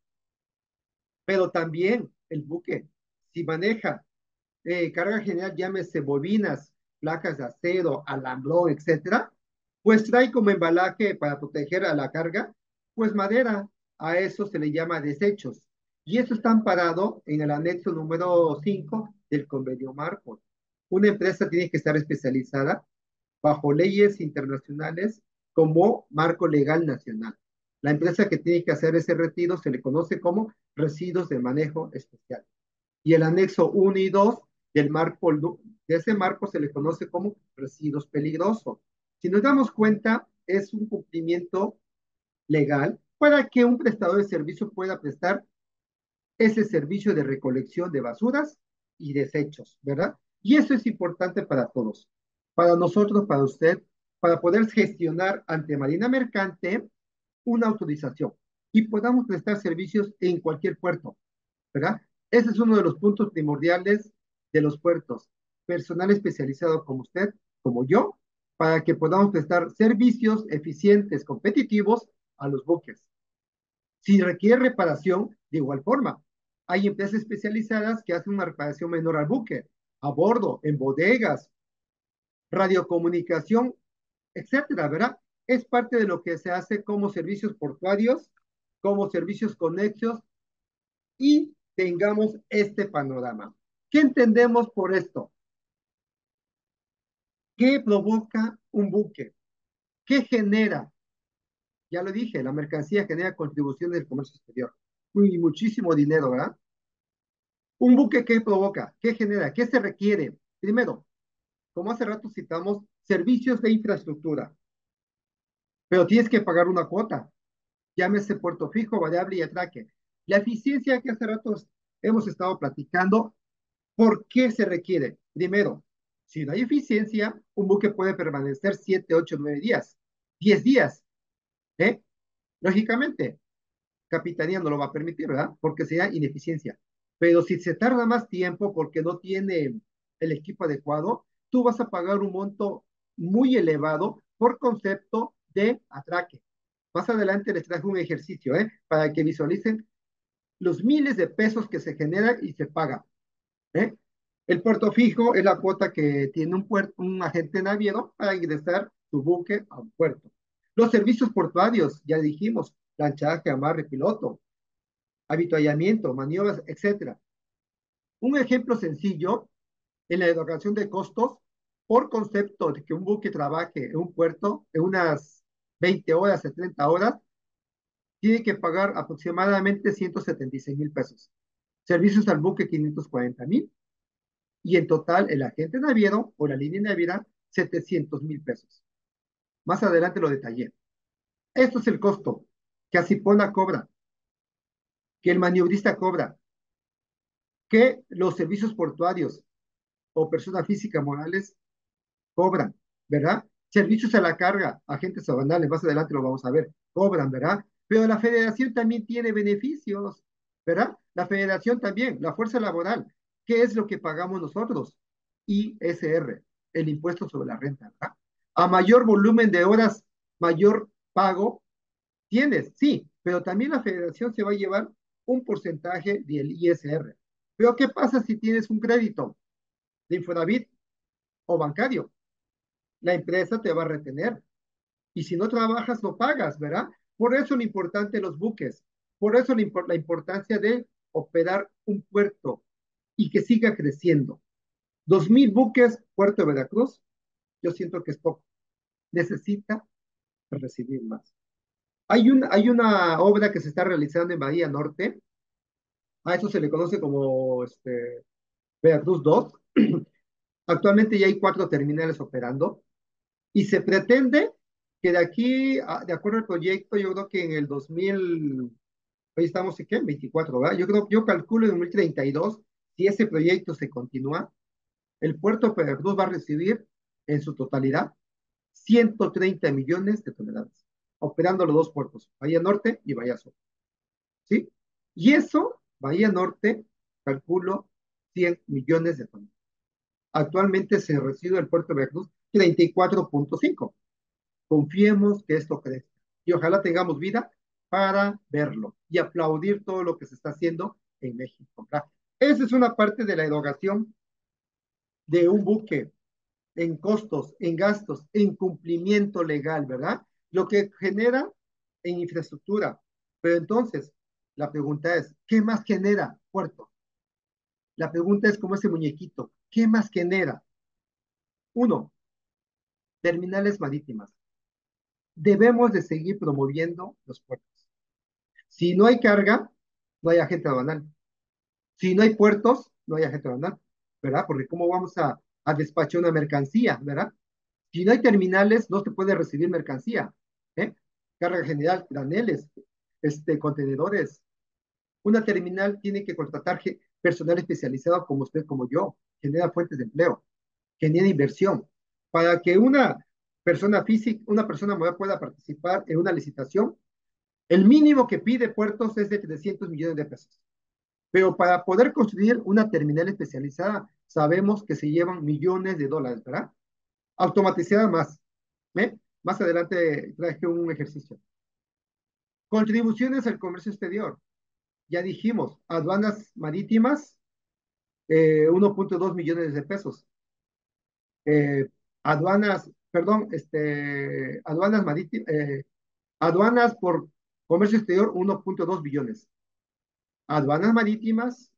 Pero también el buque, si maneja eh, carga general, llámese bobinas, placas de acero, alambrón, etcétera, pues trae como embalaje para proteger a la carga, pues madera. A eso se le llama desechos. Y eso está amparado en el anexo número cinco del convenio Marco. Una empresa tiene que estar especializada bajo leyes internacionales como marco legal nacional. La empresa que tiene que hacer ese retiro se le conoce como residuos de manejo especial. Y el anexo uno y dos del marco, de ese marco se le conoce como residuos peligrosos. Si nos damos cuenta, es un cumplimiento legal para que un prestador de servicio pueda prestar ese servicio de recolección de basuras y desechos, ¿verdad? Y eso es importante para todos, para nosotros, para usted, para poder gestionar ante Marina Mercante una autorización y podamos prestar servicios en cualquier puerto, ¿verdad? Ese es uno de los puntos primordiales de los puertos. Personal especializado como usted, como yo, para que podamos prestar servicios eficientes, competitivos a los buques. Si requiere reparación, de igual forma. Hay empresas especializadas que hacen una reparación menor al buque, a bordo, en bodegas, radiocomunicación, etcétera, ¿verdad? Es parte de lo que se hace como servicios portuarios, como servicios conexos y tengamos este panorama. ¿Qué entendemos por esto? ¿Qué provoca un buque? ¿Qué genera? Ya lo dije, la mercancía genera contribuciones del comercio exterior. Y muchísimo dinero, ¿verdad? Un buque, ¿qué provoca? ¿Qué genera? ¿Qué se requiere? Primero, como hace rato citamos, servicios de infraestructura. Pero tienes que pagar una cuota. Llámese puerto fijo, variable y atraque. La eficiencia que hace rato hemos estado platicando, ¿por qué se requiere? Primero, si no hay eficiencia, un buque puede permanecer siete, ocho, nueve días, diez días. ¿eh? Lógicamente, Capitanía no lo va a permitir, ¿verdad? Porque sería ineficiencia. Pero si se tarda más tiempo porque no tiene el equipo adecuado, tú vas a pagar un monto muy elevado por concepto de atraque. Más adelante les traje un ejercicio, ¿eh? Para que visualicen los miles de pesos que se generan y se pagan. ¿eh? El puerto fijo es la cuota que tiene un, puerto, un agente naviero para ingresar su buque a un puerto. Los servicios portuarios, ya dijimos, lanchaje, amarre, piloto, habituallamiento, maniobras, etcétera. Un ejemplo sencillo en la erogación de costos por concepto de que un buque trabaje en un puerto en unas veinte horas a treinta horas, tiene que pagar aproximadamente ciento setenta y seis mil pesos. Servicios al buque quinientos cuarenta mil y en total el agente naviero o la línea naviera setecientos mil pesos. Más adelante lo detallé. Esto es el costo que Asipona cobra, que el maniobrista cobra, que los servicios portuarios o personas físicas morales cobran, ¿verdad? Servicios a la carga, agentes aduanales, más adelante lo vamos a ver, cobran, ¿verdad? Pero la federación también tiene beneficios, ¿verdad? La federación también, la fuerza laboral, ¿qué es lo que pagamos nosotros? I S R, el impuesto sobre la renta, ¿verdad? A mayor volumen de horas, mayor pago tienes, sí, pero también la federación se va a llevar un porcentaje del I S R. Pero ¿qué pasa si tienes un crédito de Infonavit o bancario? La empresa te va a retener. Y si no trabajas, no pagas, ¿verdad? Por eso lo importante de los buques, por eso la, la importancia de operar un puerto y que siga creciendo. Dos mil buques, Puerto de Veracruz, yo siento que es poco. Necesita recibir más. Hay, un, hay una obra que se está realizando en Bahía Norte, a eso se le conoce como este, Veracruz dos. Actualmente ya hay cuatro terminales operando. Y se pretende que de aquí, a- de acuerdo al proyecto, yo creo que en el dos mil, hoy estamos en qué, veinticuatro, ¿verdad? Yo creo, yo calculo en dos mil treinta y dos, si ese proyecto se continúa, el puerto de Veracruz va a recibir en su totalidad ciento treinta millones de toneladas, operando los dos puertos, Bahía Norte y Bahía Sur, ¿sí? Y eso, Bahía Norte, calculo cien millones de toneladas. Actualmente se recibe el puerto de Veracruz treinta y cuatro punto cinco. Confiemos que esto crezca y ojalá tengamos vida para verlo y aplaudir todo lo que se está haciendo en México. ¿verdad? Esa es una parte de la erogación de un buque en costos, en gastos, en cumplimiento legal, ¿verdad? Lo que genera en infraestructura. Pero entonces, la pregunta es, ¿qué más genera puerto? La pregunta es como ese muñequito, ¿qué más genera? Uno, terminales marítimas. Debemos de seguir promoviendo los puertos. Si no hay carga, no hay agente aduanal. Si no hay puertos, no hay agente aduanal, ¿verdad? Porque ¿cómo vamos a, a despachar una mercancía, ¿verdad? Si no hay terminales, no se puede recibir mercancía, ¿eh? Carga general, graneles, este, contenedores. Una terminal tiene que contratar personal especializado como usted, como yo, genera fuentes de empleo, genera inversión, para que una persona física, una persona moral pueda participar en una licitación. El mínimo que pide Puertos es de trescientos millones de pesos. Pero para poder construir una terminal especializada, sabemos que se llevan millones de dólares, ¿verdad? Automatizada más. ¿eh? Más adelante traje un ejercicio. Contribuciones al comercio exterior. Ya dijimos, aduanas marítimas, eh, uno punto dos millones de pesos. Eh, aduanas, perdón, este, aduanas marítimas, eh, aduanas por comercio exterior, uno punto dos billones. Aduanas marítimas,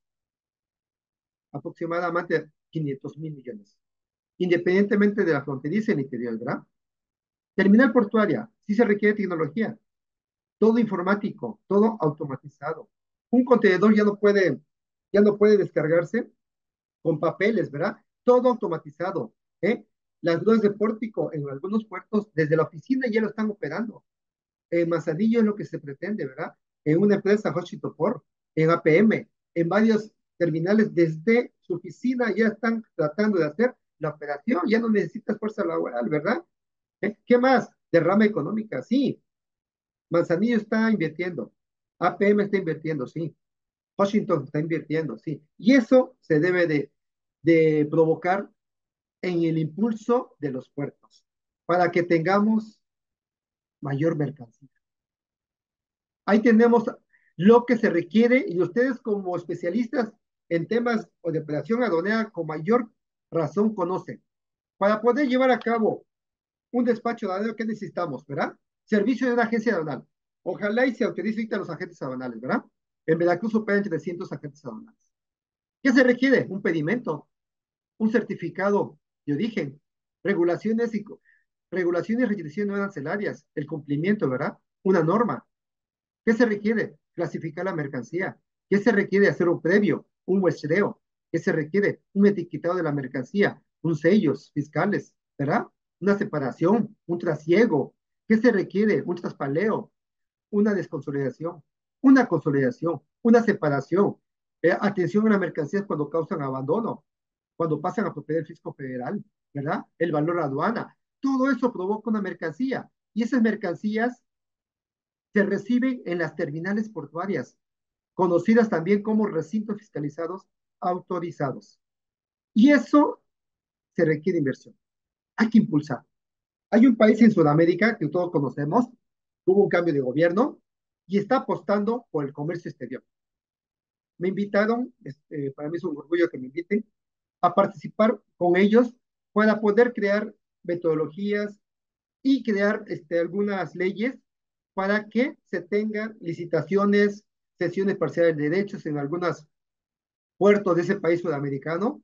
aproximadamente quinientos mil millones, independientemente de la fronteriza y el interior, ¿verdad? Terminal portuaria, sí se requiere tecnología, todo informático, todo automatizado. Un contenedor ya no puede, ya no puede descargarse con papeles, ¿verdad? Todo automatizado, ¿eh? Las grúas de pórtico en algunos puertos, desde la oficina ya lo están operando. En Manzanillo es lo que se pretende, ¿verdad? En una empresa, Hochitopor, en A P M, en varios terminales, desde su oficina ya están tratando de hacer la operación, ya no necesitas fuerza laboral, ¿verdad? ¿Eh? ¿Qué más? Derrama económica, sí. Manzanillo está invirtiendo, A P M está invirtiendo, sí. Washington está invirtiendo, sí. Y eso se debe de, de provocar en el impulso de los puertos, para que tengamos mayor mercancía. Ahí tenemos lo que se requiere y ustedes como especialistas en temas de operación aduanera con mayor razón conocen. Para poder llevar a cabo un despacho aduanero, ¿qué necesitamos, verdad? Servicio de una agencia aduanal. Ojalá y se autorice a los agentes aduanales, ¿verdad? En Veracruz operan trescientos agentes aduanales. ¿Qué se requiere? Un pedimento, un certificado de origen, regulaciones y regulaciones y restricciones no arancelarias, el cumplimiento, ¿verdad? Una norma. ¿Qué se requiere? Clasificar la mercancía. ¿Qué se requiere? Hacer un previo, un muestreo. ¿Qué se requiere? Un etiquetado de la mercancía, un sellos fiscales, ¿verdad? Una separación, un trasiego. ¿Qué se requiere? Un traspaleo, una desconsolidación, una consolidación, una separación. Eh, atención a las mercancías cuando causan abandono, cuando pasan a propiedad del fisco federal, ¿verdad? El valor aduana. Todo eso provoca una mercancía. Y esas mercancías se reciben en las terminales portuarias, conocidas también como recintos fiscalizados autorizados. Y eso se requiere inversión. Hay que impulsar. Hay un país en Sudamérica que todos conocemos, hubo un cambio de gobierno y está apostando por el comercio exterior. Me invitaron, este, para mí es un orgullo que me inviten, a participar con ellos para poder crear metodologías y crear este, algunas leyes para que se tengan licitaciones, sesiones parciales de derechos en algunos puertos de ese país sudamericano.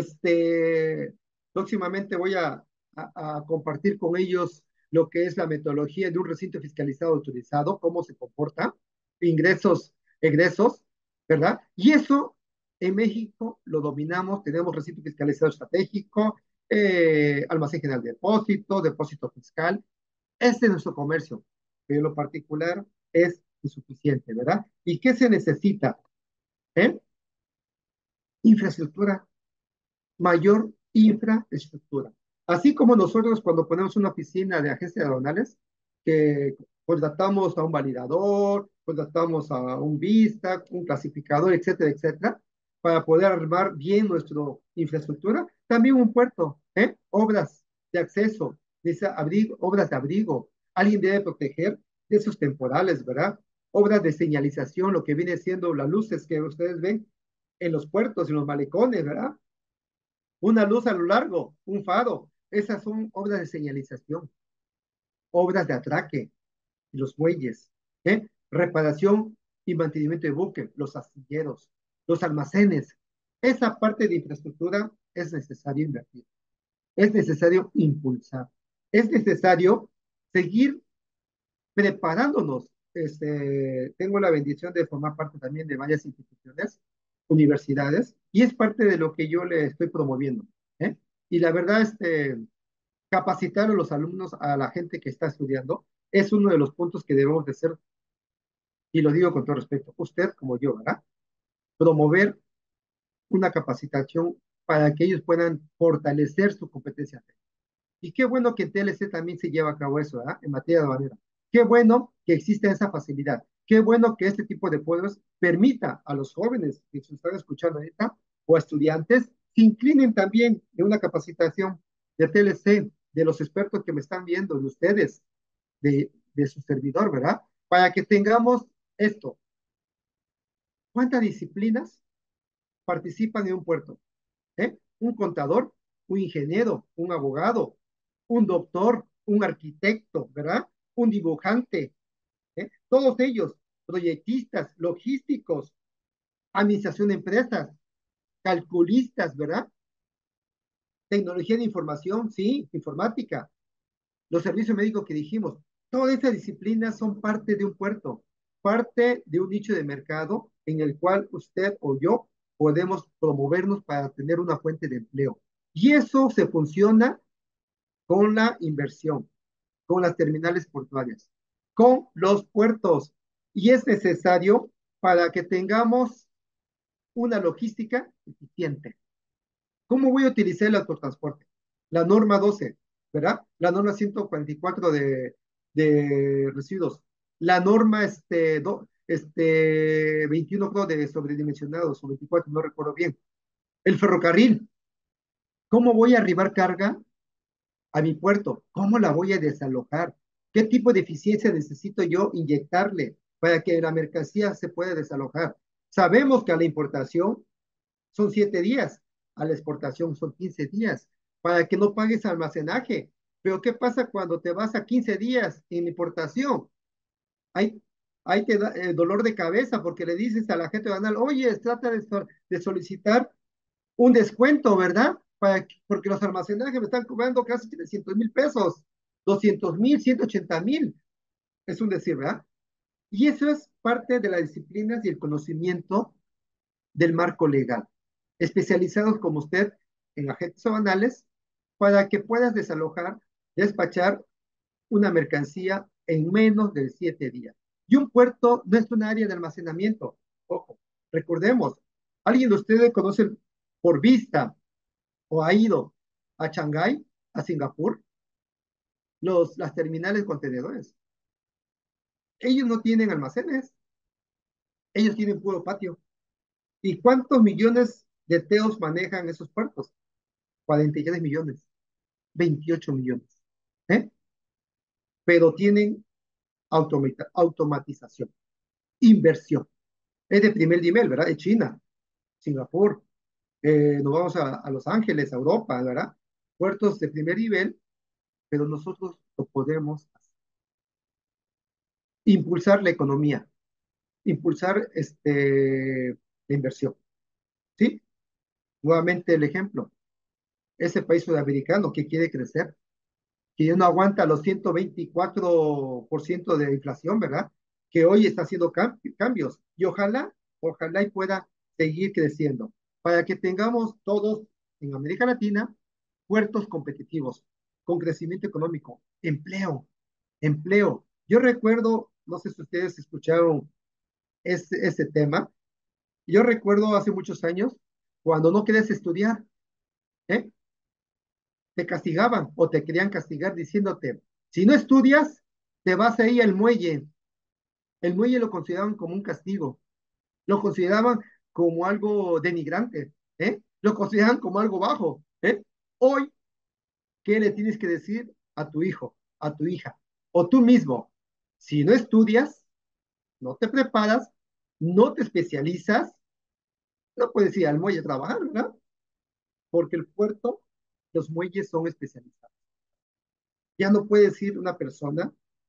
Este, próximamente voy a, a, a compartir con ellos lo que es la metodología de un recinto fiscalizado autorizado, cómo se comporta, ingresos, egresos, ¿verdad? Y eso en México lo dominamos, tenemos recinto fiscalizado estratégico, eh, almacén general de depósito, depósito fiscal. Este es nuestro comercio, que en lo particular es insuficiente, ¿verdad? ¿Y qué se necesita? ¿Eh? Infraestructura, mayor infraestructura. Así como nosotros cuando ponemos una oficina de agencias aduanales, que contratamos a un validador, contratamos a un vista, un clasificador, etcétera, etcétera, para poder armar bien nuestra infraestructura, también un puerto, ¿eh? Obras de acceso, de abrigo, obras de abrigo. Alguien debe proteger de esos temporales, ¿verdad? Obras de señalización, lo que viene siendo las luces que ustedes ven en los puertos, en los malecones, ¿verdad? Una luz a lo largo, un faro. Esas son obras de señalización, obras de atraque, los muelles, ¿eh? Reparación y mantenimiento de buque, los astilleros, los almacenes. Esa parte de infraestructura es necesario invertir, es necesario impulsar, es necesario seguir preparándonos. Este, tengo la bendición de formar parte también de varias instituciones, universidades, y es parte de lo que yo le estoy promoviendo. ¿eh? Y la verdad, este, capacitar a los alumnos, a la gente que está estudiando, es uno de los puntos que debemos de hacer, y lo digo con todo respeto, usted como yo, ¿verdad? Promover una capacitación para que ellos puedan fortalecer su competencia técnica. Y qué bueno que en T L C también se lleva a cabo eso, ¿verdad? En materia de aduanera. Qué bueno que existe esa facilidad. Qué bueno que este tipo de pueblos permita a los jóvenes que se están escuchando ahorita o a estudiantes que inclinen también de una capacitación de T L C, de los expertos que me están viendo, de ustedes, de, de su servidor, ¿verdad? Para que tengamos esto. ¿Cuántas disciplinas participan en un puerto? ¿Eh? Un contador, un ingeniero, un abogado, un doctor, un arquitecto, ¿verdad? Un dibujante, ¿eh? Todos ellos, proyectistas, logísticos, administración de empresas, calculistas, ¿verdad? Tecnología de información, sí, informática, los servicios médicos que dijimos, todas esas disciplinas son parte de un puerto, parte de un nicho de mercado en el cual usted o yo podemos promovernos para tener una fuente de empleo. Y eso se funciona con la inversión, con las terminales portuarias, con los puertos. Y es necesario para que tengamos una logística eficiente. ¿Cómo voy a utilizar el autotransporte? La norma doce, ¿verdad? La norma ciento cuarenta y cuatro de, de residuos. La norma este, do, este, veintiuno creo de sobredimensionados, o veinticuatro, no recuerdo bien. El ferrocarril. ¿Cómo voy a arribar carga a mi puerto? ¿Cómo la voy a desalojar? ¿Qué tipo de eficiencia necesito yo inyectarle para que la mercancía se pueda desalojar. Sabemos que a la importación son siete días, a la exportación son quince días, para que no pagues almacenaje. Pero ¿qué pasa cuando te vas a quince días en importación? Ahí, ahí te da eh, dolor de cabeza porque le dices a la gente banal, oye, trata de, de solicitar un descuento, ¿verdad? Para, porque los almacenajes me están cobrando casi trescientos mil pesos, doscientos mil, ciento ochenta mil, es un decir, ¿verdad? Y eso es parte de las disciplinas y el conocimiento del marco legal, especializados como usted en agentes aduanales, para que puedas desalojar, despachar una mercancía en menos de siete días. Y un puerto no es un área de almacenamiento. Ojo, recordemos, ¿alguien de ustedes conoce por vista o ha ido a Shanghái, a Singapur, los, las terminales contenedores? Ellos no tienen almacenes, ellos tienen puro patio. ¿Y cuántos millones de teos manejan esos puertos? cuarenta y tres millones, veintiocho millones. ¿Eh? Pero tienen automata automatización, inversión. Es de primer nivel, ¿verdad? Es China, Singapur, eh, nos vamos a, a Los Ángeles, a Europa, ¿verdad? Puertos de primer nivel, pero nosotros lo podemos hacer. Impulsar la economía, impulsar este, la inversión, ¿sí? Nuevamente el ejemplo, ese país sudamericano que quiere crecer, que ya no aguanta los ciento veinticuatro por ciento de inflación, ¿verdad? Que hoy está haciendo cam cambios y ojalá, ojalá y pueda seguir creciendo para que tengamos todos en América Latina puertos competitivos con crecimiento económico, empleo, empleo. Yo recuerdo, no sé si ustedes escucharon ese, ese tema, yo recuerdo hace muchos años cuando no querías estudiar, ¿eh? Te castigaban o te querían castigar diciéndote, si no estudias, te vas a ir al muelle. El muelle lo consideraban como un castigo, lo consideraban como algo denigrante, ¿eh? Lo consideraban como algo bajo, ¿eh? Hoy, ¿qué le tienes que decir a tu hijo, a tu hija? O tú mismo, si no estudias, no te preparas, no te especializas, no puedes ir al muelle a trabajar, ¿verdad? Porque el puerto, los muelles son especializados. Ya no puedes ir una persona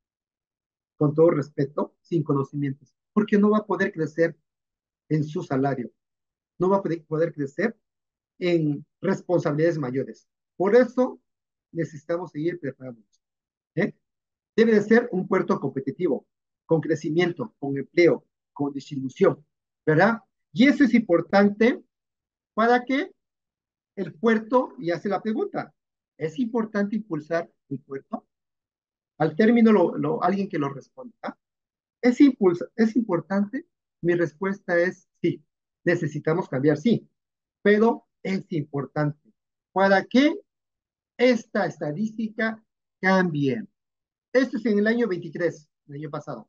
con todo respeto, sin conocimientos, porque no va a poder crecer en su salario, no va a poder crecer en responsabilidades mayores. Por eso necesitamos seguir preparándonos. ¿eh? Debe de ser un puerto competitivo, con crecimiento, con empleo, con distribución, ¿verdad? Y eso es importante para que el puerto, y hace la pregunta, ¿es importante impulsar un puerto? Al término, lo, lo, alguien que lo responda. ¿ah? ¿Es, impulsa, ¿Es importante? Mi respuesta es sí. Necesitamos cambiar, sí, pero es importante. ¿Para qué esta estadística cambie? Esto es en el año veintitrés, el año pasado.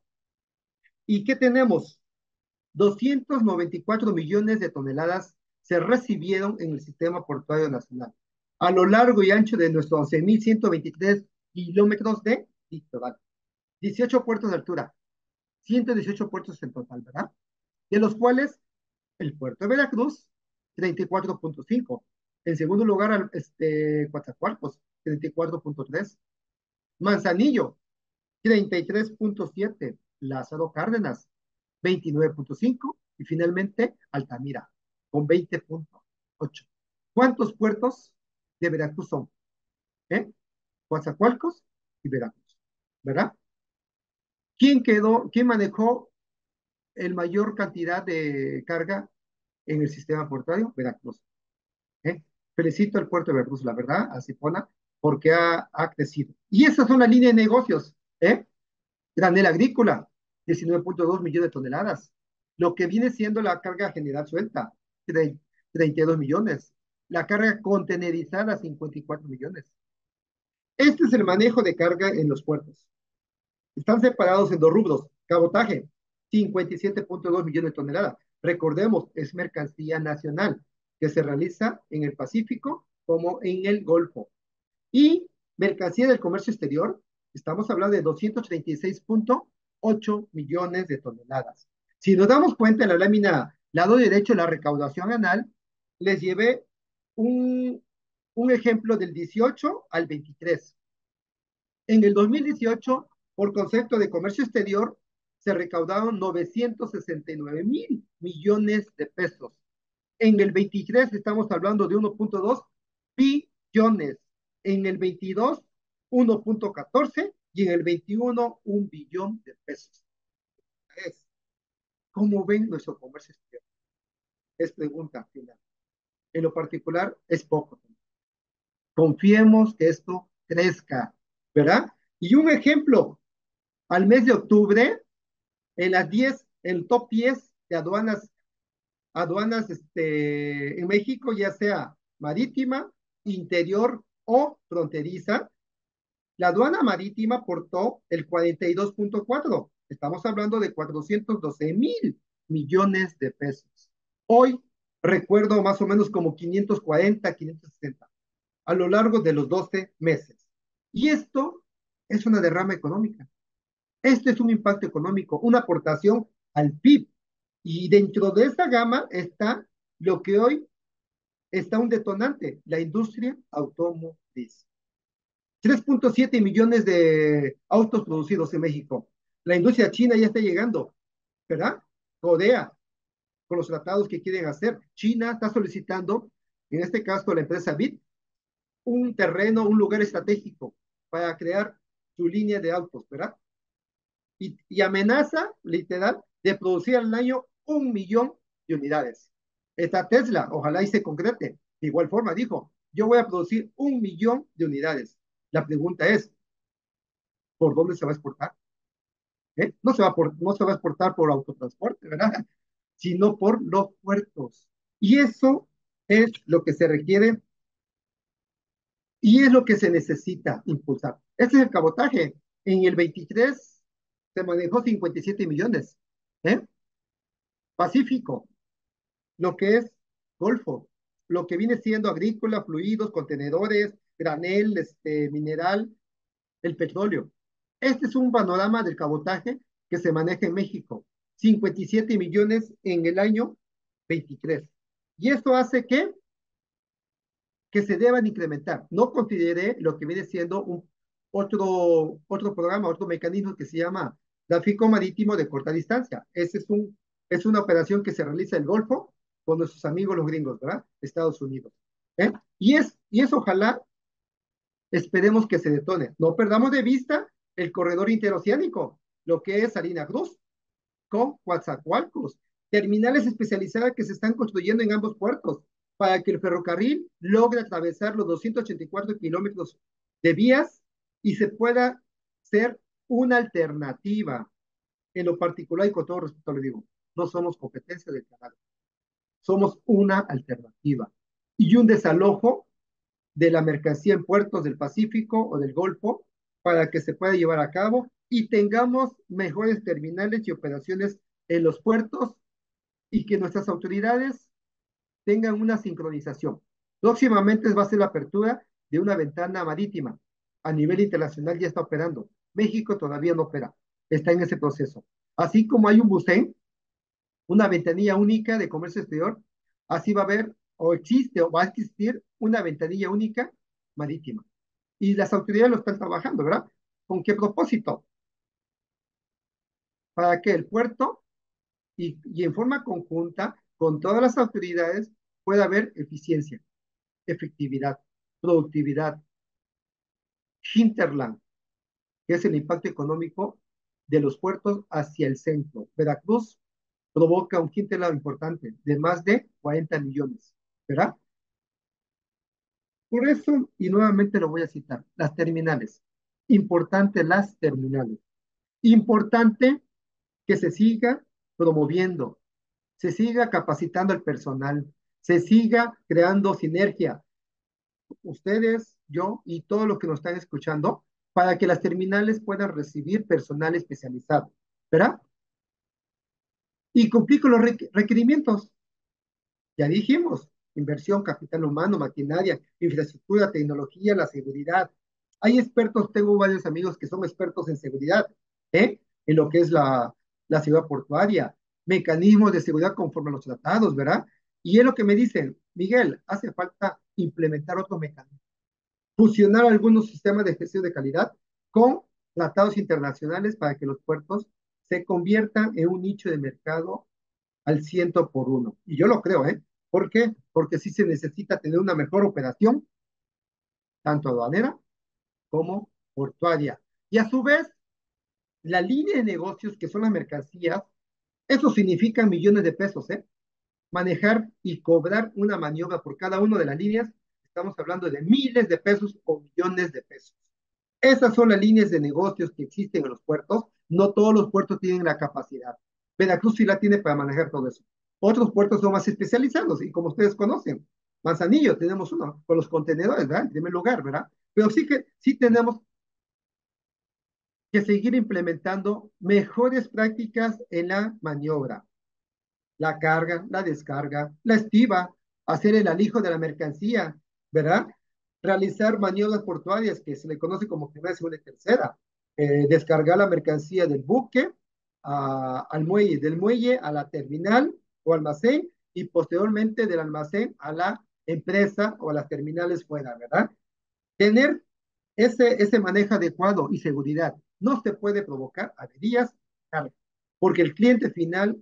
¿Y qué tenemos? doscientos noventa y cuatro millones de toneladas se recibieron en el sistema portuario nacional, a lo largo y ancho de nuestros once mil ciento veintitrés kilómetros de litoral. dieciocho puertos de altura, ciento dieciocho puertos en total, ¿verdad? De los cuales el puerto de Veracruz, treinta y cuatro punto cinco. En segundo lugar, este, Coatzacoalcos, treinta y cuatro punto tres. Manzanillo, treinta y tres punto siete. Lázaro Cárdenas, veintinueve punto cinco. Y finalmente, Altamira, con veinte punto ocho. ¿Cuántos puertos de Veracruz son? ¿Eh? Coatzacoalcos y Veracruz, ¿verdad? ¿Quién quedó, quién manejó el mayor cantidad de carga en el sistema portuario? Veracruz. ¿eh? Felicito al puerto de Veracruz, la verdad, a Cipona, porque ha, ha crecido. Y esas son las líneas de negocios. ¿eh? Granel agrícola, diecinueve punto dos millones de toneladas. Lo que viene siendo la carga general suelta, treinta y dos millones. La carga contenerizada, cincuenta y cuatro millones. Este es el manejo de carga en los puertos. Están separados en dos rubros. Cabotaje, cincuenta y siete punto dos millones de toneladas. Recordemos, es mercancía nacional que se realiza en el Pacífico como en el Golfo. Y mercancía del comercio exterior, estamos hablando de doscientos treinta y seis punto ocho millones de toneladas. Si nos damos cuenta en la lámina lado derecho, la recaudación anual, les llevé un, un ejemplo del dieciocho al veintitrés. En el dos mil dieciocho, por concepto de comercio exterior, se recaudaron novecientos sesenta y nueve mil millones de pesos. En el veintitrés estamos hablando de uno punto dos billones. En el veintidós, uno punto catorce y en el veintiuno, un billón de pesos. Es, ¿cómo ven nuestro comercio exterior? Es pregunta final. En lo particular, es poco. Confiemos que esto crezca, ¿verdad? Y un ejemplo, al mes de octubre, en las diez, el top diez de aduanas, aduanas este, en México, ya sea marítima, interior o fronteriza, la aduana marítima aportó el cuarenta y dos punto cuatro. Estamos hablando de cuatrocientos doce mil millones de pesos. Hoy recuerdo más o menos como quinientos cuarenta, quinientos sesenta a lo largo de los doce meses. Y esto es una derrama económica. Esto es un impacto económico, una aportación al P I B. Y dentro de esa gama está lo que hoy está un detonante, la industria automotriz. tres punto siete millones de autos producidos en México. La industria china ya está llegando, ¿verdad? Corea, con los tratados que quieren hacer. China está solicitando, en este caso la empresa B I D, un terreno, un lugar estratégico para crear su línea de autos, ¿verdad? Y, y amenaza, literal, de producir al año un millón de unidades. Esta Tesla, ojalá y se concrete. De igual forma, dijo, yo voy a producir un millón de unidades. La pregunta es, ¿por dónde se va a exportar? ¿Eh? No, se va por, no se va a exportar por autotransporte, ¿verdad? Sino por los puertos. Y eso es lo que se requiere y es lo que se necesita impulsar. Este es el cabotaje. En el veintitrés se manejó cincuenta y siete millones. ¿Eh? Pacífico, lo que es Golfo, lo que viene siendo agrícola, fluidos, contenedores, granel, este, mineral, el petróleo. Este es un panorama del cabotaje que se maneja en México. cincuenta y siete millones en el año veintitrés. Y esto hace que, que se deban incrementar. No consideré lo que viene siendo un, otro, otro programa, otro mecanismo que se llama tráfico marítimo de corta distancia. Ese es, un, es una operación que se realiza en el Golfo con nuestros amigos los gringos, ¿verdad? Estados Unidos. ¿Eh? Y, es, y es ojalá esperemos que se detone. No perdamos de vista el corredor interoceánico, lo que es Salina Cruz con Coatzacoalcos, terminales especializadas que se están construyendo en ambos puertos para que el ferrocarril logre atravesar los doscientos ochenta y cuatro kilómetros de vías y se pueda ser una alternativa. En lo particular y con todo respeto le digo, no somos competencia del canal, somos una alternativa y un desalojo de la mercancía en puertos del Pacífico o del Golfo para que se pueda llevar a cabo y tengamos mejores terminales y operaciones en los puertos y que nuestras autoridades tengan una sincronización. Próximamente va a ser la apertura de una ventana marítima. A nivel internacional ya está operando. México todavía no opera. Está en ese proceso. Así como hay un BUSEN, una ventanilla única de comercio exterior, así va a haber o existe o va a existir una ventanilla única marítima. Y las autoridades lo están trabajando, ¿verdad? ¿Con qué propósito? Para que el puerto y, y en forma conjunta con todas las autoridades pueda haber eficiencia, efectividad, productividad, hinterland, que es el impacto económico de los puertos hacia el centro. Veracruz provoca un hinterland importante de más de cuarenta millones, ¿verdad? Por eso, y nuevamente lo voy a citar, las terminales. Importante las terminales. Importante que se siga promoviendo, se siga capacitando al personal, se siga creando sinergia. Ustedes, yo y todos los que nos están escuchando, para que las terminales puedan recibir personal especializado, ¿verdad? Y cumplir con los requerimientos. Ya dijimos, inversión, capital humano, maquinaria, infraestructura, tecnología, la seguridad. Hay expertos, tengo varios amigos que son expertos en seguridad, ¿eh? en lo que es la, la ciudad portuaria, mecanismos de seguridad conforme a los tratados, ¿verdad? Y es lo que me dicen, Miguel, hace falta implementar otro mecanismo, fusionar algunos sistemas de gestión de calidad con tratados internacionales para que los puertos se conviertan en un nicho de mercado al ciento por uno. Y yo lo creo, ¿eh? ¿Por qué? Porque sí se necesita tener una mejor operación, tanto aduanera como portuaria. Y a su vez, la línea de negocios que son las mercancías, eso significa millones de pesos, ¿eh? Manejar y cobrar una maniobra por cada una de las líneas, estamos hablando de miles de pesos o millones de pesos. Esas son las líneas de negocios que existen en los puertos. No todos los puertos tienen la capacidad. Veracruz sí la tiene para manejar todo eso. Otros puertos son más especializados y como ustedes conocen, Manzanillo tenemos uno con los contenedores, ¿verdad? En primer lugar, ¿verdad? Pero sí que sí tenemos que seguir implementando mejores prácticas en la maniobra, la carga, la descarga, la estiva, hacer el alijo de la mercancía, ¿verdad? Realizar maniobras portuarias que se le conoce como primera, segunda y tercera. Eh, descargar la mercancía del buque a, al muelle, del muelle a la terminal o almacén y posteriormente del almacén a la empresa o a las terminales fuera, ¿verdad? Tener ese, ese manejo adecuado y seguridad no se puede provocar averías, porque el cliente final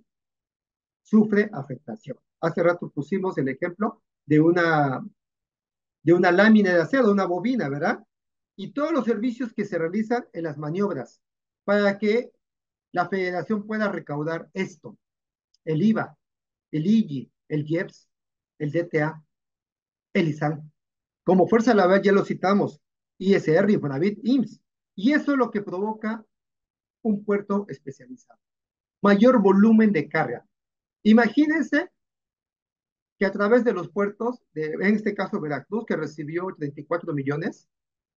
sufre afectación. Hace rato pusimos el ejemplo de una, de una lámina de acero, de una bobina, ¿verdad? Y todos los servicios que se realizan en las maniobras para que la federación pueda recaudar esto, el IVA, el I G I, el I E P S, el D T A, el I S A N. Como fuerza laboral ya lo citamos, I S R, Infonavit, I M S S. Y eso es lo que provoca un puerto especializado. Mayor volumen de carga. Imagínense que a través de los puertos, de, en este caso Veracruz, que recibió treinta y cuatro millones,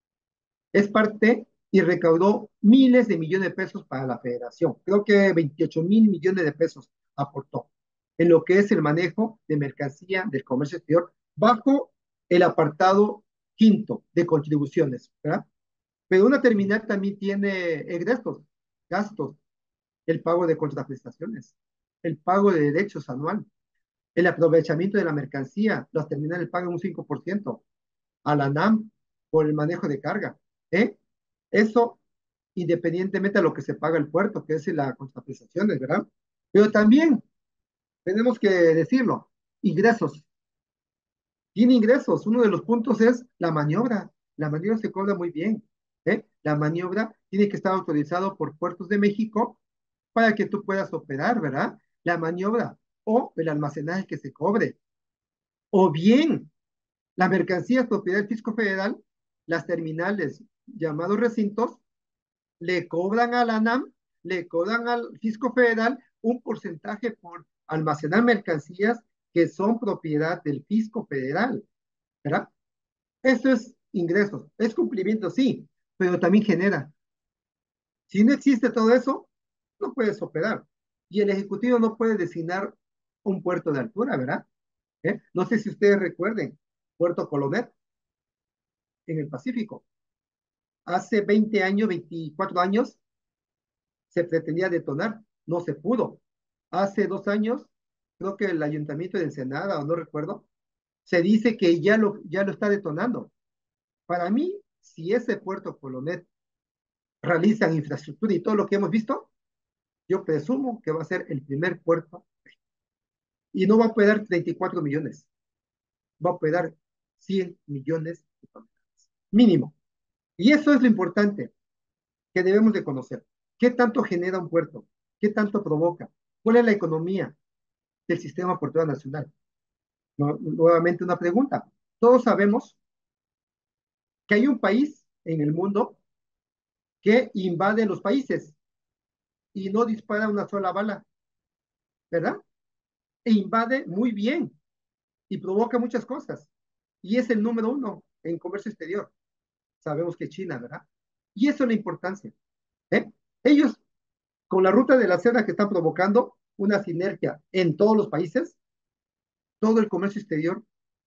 es parte y recaudó miles de millones de pesos para la federación. Creo que veintiocho mil millones de pesos aportó en lo que es el manejo de mercancía del comercio exterior bajo el apartado quinto de contribuciones, ¿verdad? Pero una terminal también tiene egresos, gastos, el pago de contraprestaciones, el pago de derechos anual, el aprovechamiento de la mercancía, las terminales pagan un cinco por ciento a la NAM por el manejo de carga. ¿eh? Eso independientemente de lo que se paga el puerto, que es la contraprestaciones, ¿verdad? Pero también tenemos que decirlo, ingresos. Tiene ingresos. Uno de los puntos es la maniobra. La maniobra se cobra muy bien. ¿eh? La maniobra tiene que estar autorizado por Puertos de México para que tú puedas operar, ¿verdad? La maniobra o el almacenaje que se cobre. O bien, la mercancía es propiedad del fisco federal, las terminales llamados recintos, le cobran a la NAM, le cobran al fisco federal un porcentaje por almacenar mercancías que son propiedad del fisco federal, ¿verdad? Eso es ingresos, es cumplimiento, sí, pero también genera. Si no existe todo eso, no puedes operar. Y el Ejecutivo no puede designar un puerto de altura, ¿verdad? ¿Eh? No sé si ustedes recuerden, Puerto Colonet en el Pacífico. Hace veinte años, veinticuatro años, se pretendía detonar, no se pudo. Hace dos años, creo que el Ayuntamiento de Ensenada, o no recuerdo, se dice que ya lo, ya lo está detonando. Para mí, si ese puerto Colonet realiza infraestructura y todo lo que hemos visto, yo presumo que va a ser el primer puerto y no va a operar treinta y cuatro millones, va a operar cien millones de toneladas, mínimo. Y eso es lo importante que debemos de conocer. ¿Qué tanto genera un puerto? ¿Qué tanto provoca? ¿Cuál es la economía del sistema portuario nacional? No, nuevamente una pregunta. Todos sabemos que hay un país en el mundo que invade los países y no dispara una sola bala, ¿verdad? E invade muy bien y provoca muchas cosas. Y es el número uno en comercio exterior. Sabemos que China, ¿verdad? Y eso es la importancia. ¿eh? Ellos, con la ruta de la seda que están provocando una sinergia en todos los países, todo el comercio exterior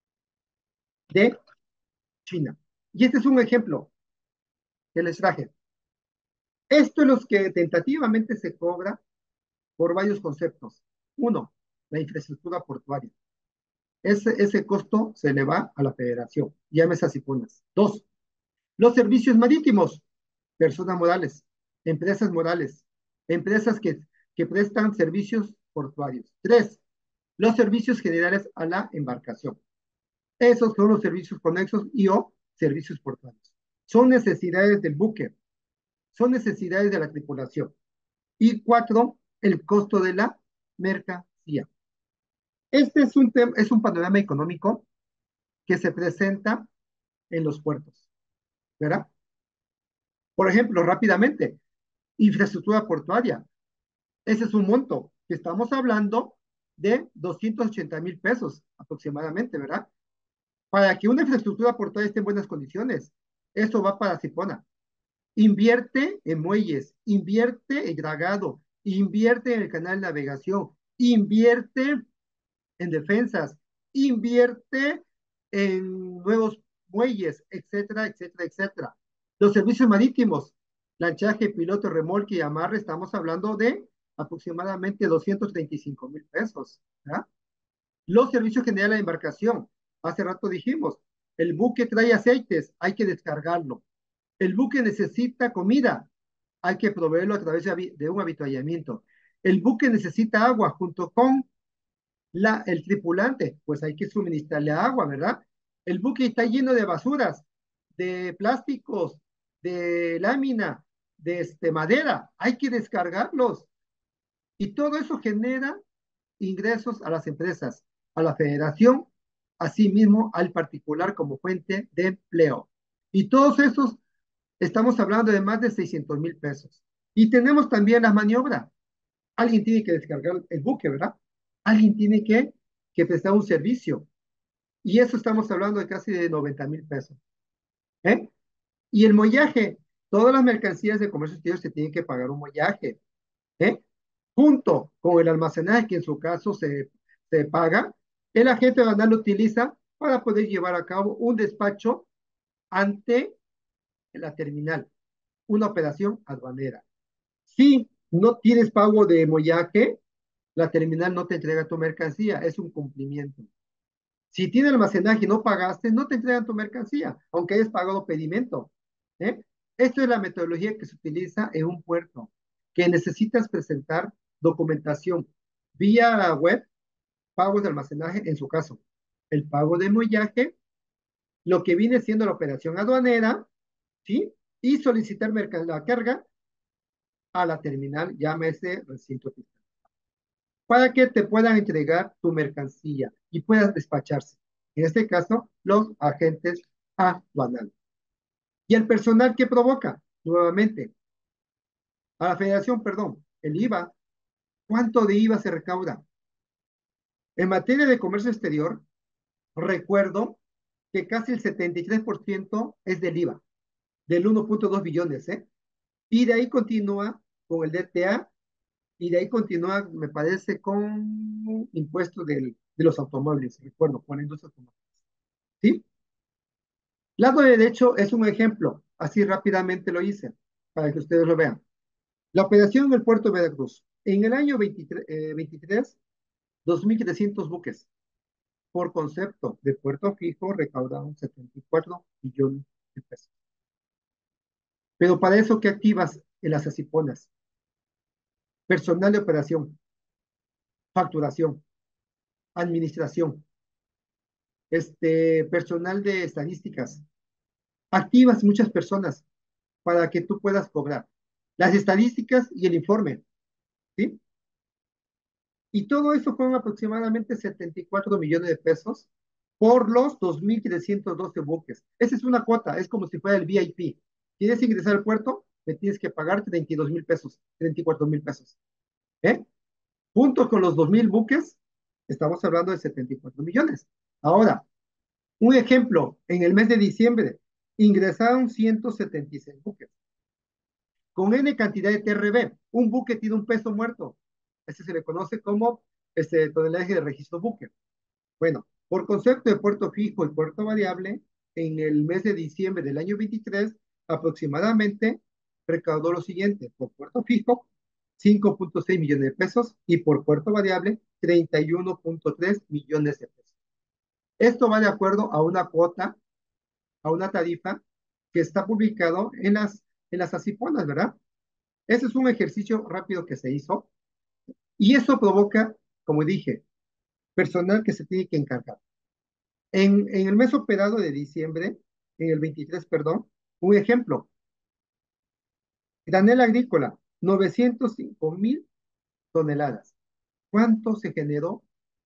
de China. Y este es un ejemplo que les traje. Esto es lo que tentativamente se cobra por varios conceptos. Uno, la infraestructura portuaria. Ese, ese costo se le va a la federación. Llámese así pones. Dos, los servicios marítimos, personas morales, empresas morales, empresas que, que prestan servicios portuarios. Tres, los servicios generales a la embarcación. Esos son los servicios conexos y o servicios portuarios. Son necesidades del buque, son necesidades de la tripulación. Y cuatro, el costo de la mercancía. Este es un, es un panorama económico que se presenta en los puertos, ¿verdad? Por ejemplo, rápidamente, infraestructura portuaria. Ese es un monto que estamos hablando de doscientos ochenta mil pesos aproximadamente, ¿verdad? Para que una infraestructura portuaria esté en buenas condiciones. Eso va para Cipona. Invierte en muelles, invierte en dragado, invierte en el canal de navegación, invierte en defensas, invierte en nuevos muelles, etcétera, etcétera, etcétera. Los servicios marítimos, lanchaje, piloto, remolque y amarre, estamos hablando de aproximadamente doscientos treinta y cinco mil pesos. ¿Ya? Los servicios generales de embarcación, hace rato dijimos, el buque trae aceites, hay que descargarlo. El buque necesita comida, hay que proveerlo a través de, de un habituallamiento. El buque necesita agua junto con la, el tripulante, pues hay que suministrarle agua, ¿verdad? El buque está lleno de basuras, de plásticos, de lámina, de este, madera, hay que descargarlos. Y todo eso genera ingresos a las empresas, a la federación, asimismo al particular como fuente de empleo. Y todos esos, estamos hablando de más de seiscientos mil pesos. Y tenemos también la maniobra. Alguien tiene que descargar el buque, ¿verdad? Alguien tiene que, que prestar un servicio. Y eso estamos hablando de casi de noventa mil pesos. ¿Eh? Y el mollaje, todas las mercancías de comercio exterior se tienen que pagar un mollaje. ¿Eh? Junto con el almacenaje que en su caso se, se paga, el agente aduanal lo utiliza para poder llevar a cabo un despacho ante la terminal, una operación aduanera. Si no tienes pago de mollaje, la terminal no te entrega tu mercancía, es un cumplimiento. Si tiene almacenaje y no pagaste, no te entregan tu mercancía, aunque hayas pagado pedimento. ¿Eh? Esto es la metodología que se utiliza en un puerto, que necesitas presentar documentación vía web, pagos de almacenaje, en su caso, el pago de muellaje, lo que viene siendo la operación aduanera, ¿sí? Y solicitar la carga a la terminal, llámese recinto fiscal, para que te puedan entregar tu mercancía y puedas despacharse. En este caso, los agentes aduanales. Y el personal que provoca, nuevamente, a la federación, perdón, el I V A, ¿cuánto de I V A se recauda? En materia de comercio exterior, recuerdo que casi el setenta y tres por ciento es del I V A, del uno punto dos billones, ¿eh? Y de ahí continúa con el D T A, y de ahí continúa, me parece, con impuestos del, de los automóviles, recuerdo, con la industria automóvil. ¿Sí? Lado derecho es un ejemplo, así rápidamente lo hice, para que ustedes lo vean. La operación en el puerto de Veracruz. En el año veintitrés, eh, veintitrés dos mil trescientos buques por concepto de puerto fijo recaudaron setenta y cuatro millones de pesos. Pero para eso, ¿qué activas en las asiponas? Personal de operación, facturación, administración, este, personal de estadísticas. Activas muchas personas para que tú puedas cobrar las estadísticas y el informe, ¿sí? Y todo eso fueron aproximadamente setenta y cuatro millones de pesos por los dos mil trescientos doce buques. Esa es una cuota, es como si fuera el V I P. ¿Quieres ingresar al puerto? Me tienes que pagar treinta y dos mil pesos, treinta y cuatro mil pesos. ¿Eh? Junto con los dos mil buques, estamos hablando de setenta y cuatro millones. Ahora, un ejemplo, en el mes de diciembre ingresaron ciento setenta y seis buques. Con N cantidad de T R B, un buque tiene un peso muerto. Ese se le conoce como este, tonelaje de registro buque. Bueno, por concepto de puerto fijo y puerto variable, en el mes de diciembre del año veintitrés, aproximadamente recaudó lo siguiente: por puerto fijo, cinco punto seis millones de pesos, y por puerto variable, treinta y uno punto tres millones de pesos. Esto va de acuerdo a una cuota, a una tarifa que está publicado en las, en las asiponas, ¿verdad? Ese es un ejercicio rápido que se hizo, y eso provoca, como dije, personal que se tiene que encargar. En, en el mes operado de diciembre, en el veintitrés, perdón, un ejemplo: granel agrícola, novecientos cinco mil toneladas. ¿Cuánto se generó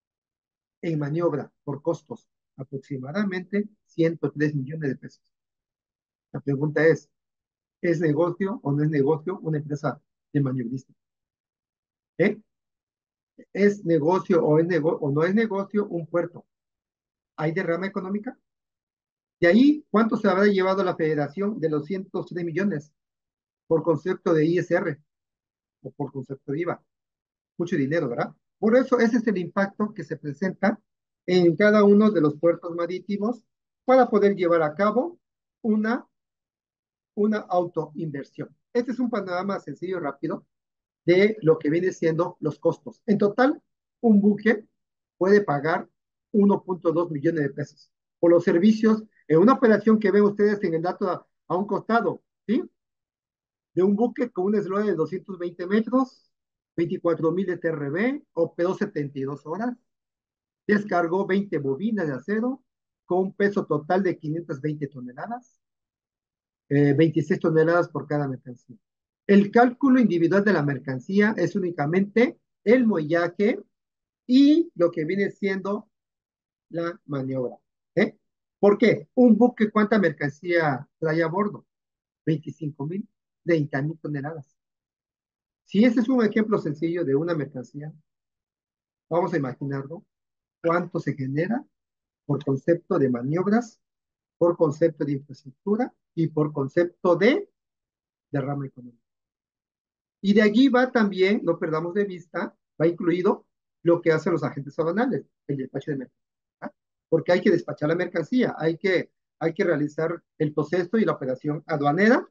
en maniobra por costos? Aproximadamente ciento tres millones de pesos. La pregunta es, ¿es negocio o no es negocio una empresa de maniobrista? ¿Eh? ¿Es negocio o, es nego o no es negocio un puerto? ¿Hay derrama económica? De ahí, ¿cuánto se habrá llevado la federación de los ciento tres millones por concepto de I S R o por concepto de IVA? Mucho dinero, ¿verdad? Por eso ese es el impacto que se presenta en cada uno de los puertos marítimos para poder llevar a cabo una, una autoinversión. Este es un panorama sencillo y rápido de lo que viene siendo los costos. En total, un buque puede pagar uno punto dos millones de pesos por los servicios en una operación que ven ustedes en el dato a, a un costado, ¿sí? De un buque con un eslora de doscientos veinte metros, veinticuatro mil de T R B, operó setenta y dos horas, descargó veinte bobinas de acero con un peso total de quinientas veinte toneladas, eh, veintiséis toneladas por cada mercancía. El cálculo individual de la mercancía es únicamente el muellaje y lo que viene siendo la maniobra. ¿Eh? ¿Por qué? Un buque, ¿cuánta mercancía trae a bordo? veinticinco mil, treinta mil toneladas. Si ese es un ejemplo sencillo de una mercancía, vamos a imaginarlo, cuánto se genera por concepto de maniobras, por concepto de infraestructura y por concepto de derrama económica. Y de allí va también, no perdamos de vista, va incluido lo que hacen los agentes aduanales, el despacho de mercancía. ¿Ah? Porque hay que despachar la mercancía, hay que, hay que realizar el proceso y la operación aduanera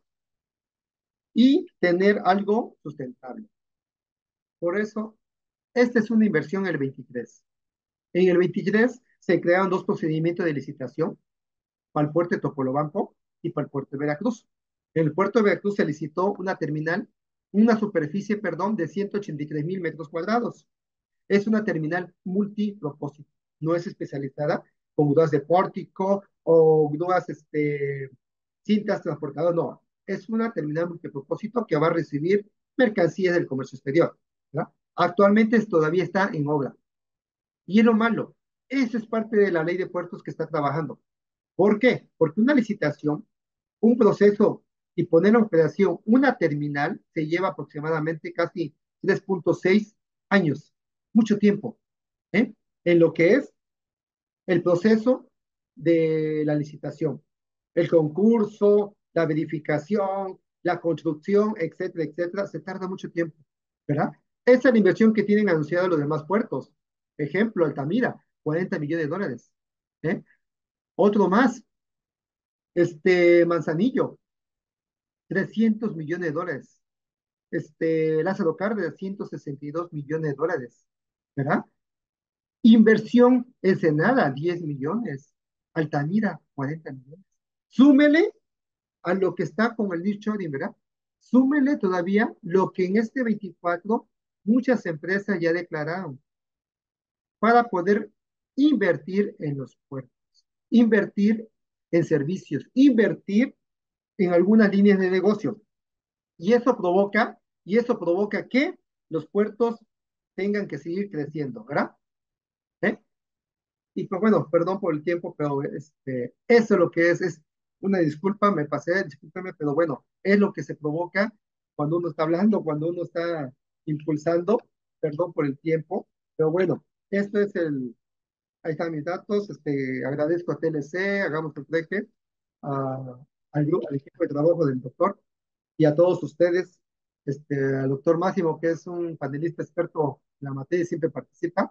y tener algo sustentable. Por eso, esta es una inversión en el veintitrés. En el veintitrés se crearon dos procedimientos de licitación para el puerto de Topolobampo y para el puerto de Veracruz. En el puerto de Veracruz se licitó una terminal, una superficie, perdón, de ciento ochenta y tres mil metros cuadrados. Es una terminal multipropósito, no es especializada con grúas de pórtico o grúas, este, cintas transportadoras, no. Es una terminal multipropósito que va a recibir mercancías del comercio exterior, ¿verdad? Actualmente todavía está en obra. Y es lo malo, eso es parte de la ley de puertos que está trabajando. ¿Por qué? Porque una licitación, un proceso y poner en operación una terminal se lleva aproximadamente casi tres punto seis años, mucho tiempo, ¿eh? En lo que es el proceso de la licitación, el concurso, la verificación, la construcción, etcétera, etcétera, se tarda mucho tiempo, ¿verdad? Esa es la inversión que tienen anunciado los demás puertos. Ejemplo, Altamira, cuarenta millones de dólares. ¿Eh? Otro más, este Manzanillo, trescientos millones de dólares. Este Lázaro Cárdenas, ciento sesenta y dos millones de dólares, ¿verdad? Inversión Ensenada, diez millones. Altamira, cuarenta millones. Súmele a lo que está con el nearshoring, ¿verdad? Súmele todavía lo que en este veinticuatro muchas empresas ya declararon para poder invertir en los puertos, invertir en servicios, invertir en algunas líneas de negocio. Y eso provoca, y eso provoca que los puertos tengan que seguir creciendo, ¿verdad? ¿Eh? Y pues bueno, perdón por el tiempo, pero este, eso es lo que es, es una disculpa, me pasé, discúlpeme, pero bueno, es lo que se provoca cuando uno está hablando, cuando uno está impulsando, perdón por el tiempo, pero bueno, esto es el, ahí están mis datos, este, agradezco a T L C, hagamos el treque, a, al, grupo, al equipo de trabajo del doctor y a todos ustedes, este, al doctor Máximo, que es un panelista experto en la materia y siempre participa,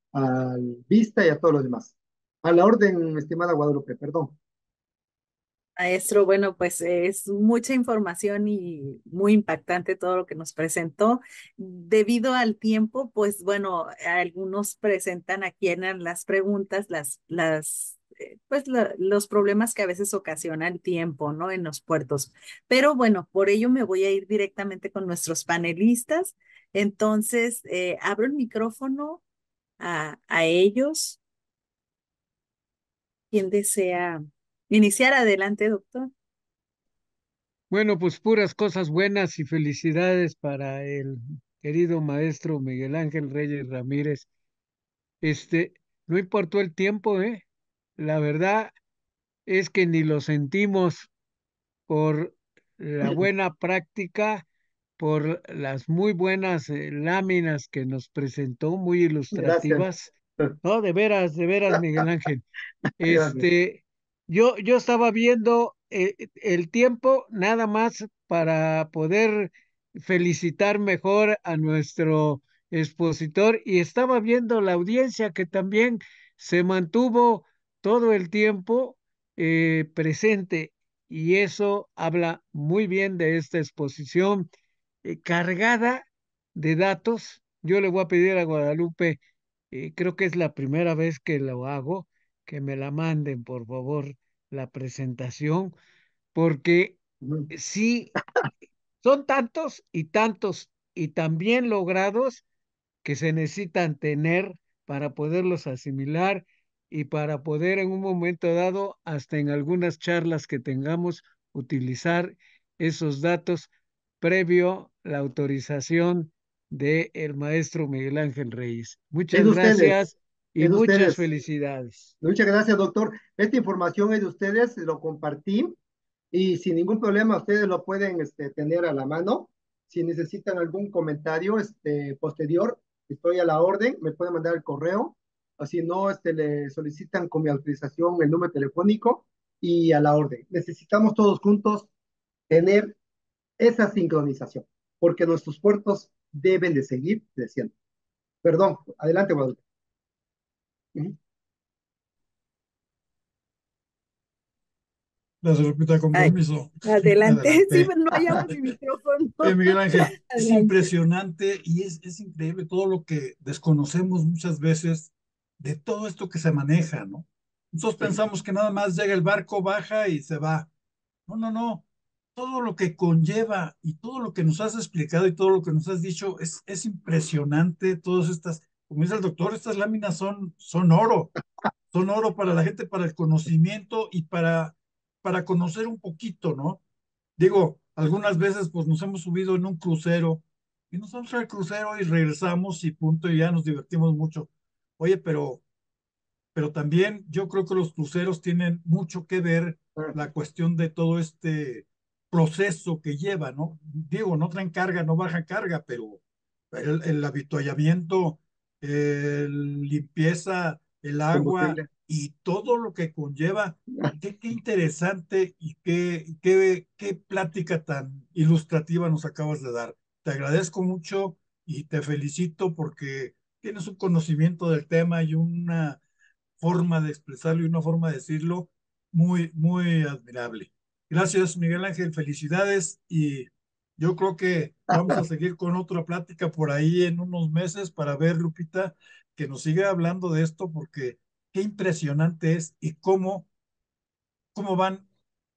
al Vista y a todos los demás. A la orden, estimada Guadalupe, perdón. Maestro, bueno, pues es mucha información y muy impactante todo lo que nos presentó. Debido al tiempo, pues bueno, algunos presentan aquí en las preguntas las, las, eh, pues la- los problemas que a veces ocasiona el tiempo, ¿no? En los puertos. Pero bueno, por ello me voy a ir directamente con nuestros panelistas. Entonces, eh, abro el micrófono a, a ellos. ¿Quién desea iniciar? Adelante, doctor. Bueno, pues puras cosas buenas y felicidades para el querido maestro Miguel Ángel Reyes Ramírez. Este, no importó el tiempo, ¿eh? La verdad es que ni lo sentimos por la buena práctica, por las muy buenas eh, láminas que nos presentó, muy Gracias. ilustrativas. No, de veras, de veras, Miguel Ángel. Gracias. Este, yo, yo estaba viendo eh, el tiempo nada más para poder felicitar mejor a nuestro expositor y estaba viendo la audiencia que también se mantuvo todo el tiempo eh, presente y eso habla muy bien de esta exposición eh, cargada de datos. Yo le voy a pedir a Guadalupe, eh, creo que es la primera vez que lo hago, que me la manden, por favor, la presentación, porque Ujú. sí, son tantos y tantos y tan bien logrados que se necesitan tener para poderlos asimilar y para poder en un momento dado, hasta en algunas charlas que tengamos, utilizar esos datos previo la autorización del maestro Miguel Ángel Reyes. Es Muchas de ustedes, gracias y es de muchas ustedes. felicidades. Muchas gracias, doctor. Esta información es de ustedes, lo compartí y sin ningún problema ustedes lo pueden este, tener a la mano. Si necesitan algún comentario este, posterior, estoy a la orden, me pueden mandar el correo, o si no, este, le solicitan con mi autorización el número telefónico y a la orden. Necesitamos todos juntos tener esa sincronización, porque nuestros puertos deben de seguir creciendo. Perdón, adelante, Guadalupe. Uh -huh. Gracias, Lupita, con Ay, permiso. adelante. Sí, Adelante. pero no hallaba mi micrófono. Oye, Miguel Ángel, es Adelante. impresionante y es, es increíble todo lo que desconocemos muchas veces de todo esto que se maneja, ¿no? Nosotros Sí. pensamos que nada más llega el barco, baja y se va. No, no, no. Todo lo que conlleva y todo lo que nos has explicado y todo lo que nos has dicho es, es impresionante. Todas estas, como dice el doctor, estas láminas son, son oro. Son oro para la gente, para el conocimiento y para, para conocer un poquito, ¿no? Digo, algunas veces pues nos hemos subido en un crucero y nos vamos al crucero y regresamos y punto, y ya nos divertimos mucho. Oye, pero pero también yo creo que los cruceros tienen mucho que ver Ah, la cuestión de todo este proceso que lleva, ¿no? Digo, no traen carga, no bajan carga, pero el, el avituallamiento, el limpieza, el agua combustible. y todo lo que conlleva, qué, qué interesante y qué, qué, qué plática tan ilustrativa nos acabas de dar. Te agradezco mucho y te felicito porque tienes un conocimiento del tema y una forma de expresarlo y una forma de decirlo muy, muy admirable. Gracias, Miguel Ángel, felicidades y yo creo que vamos a seguir con otra plática por ahí en unos meses para ver, Lupita, que nos siga hablando de esto porque qué impresionante es y cómo, cómo van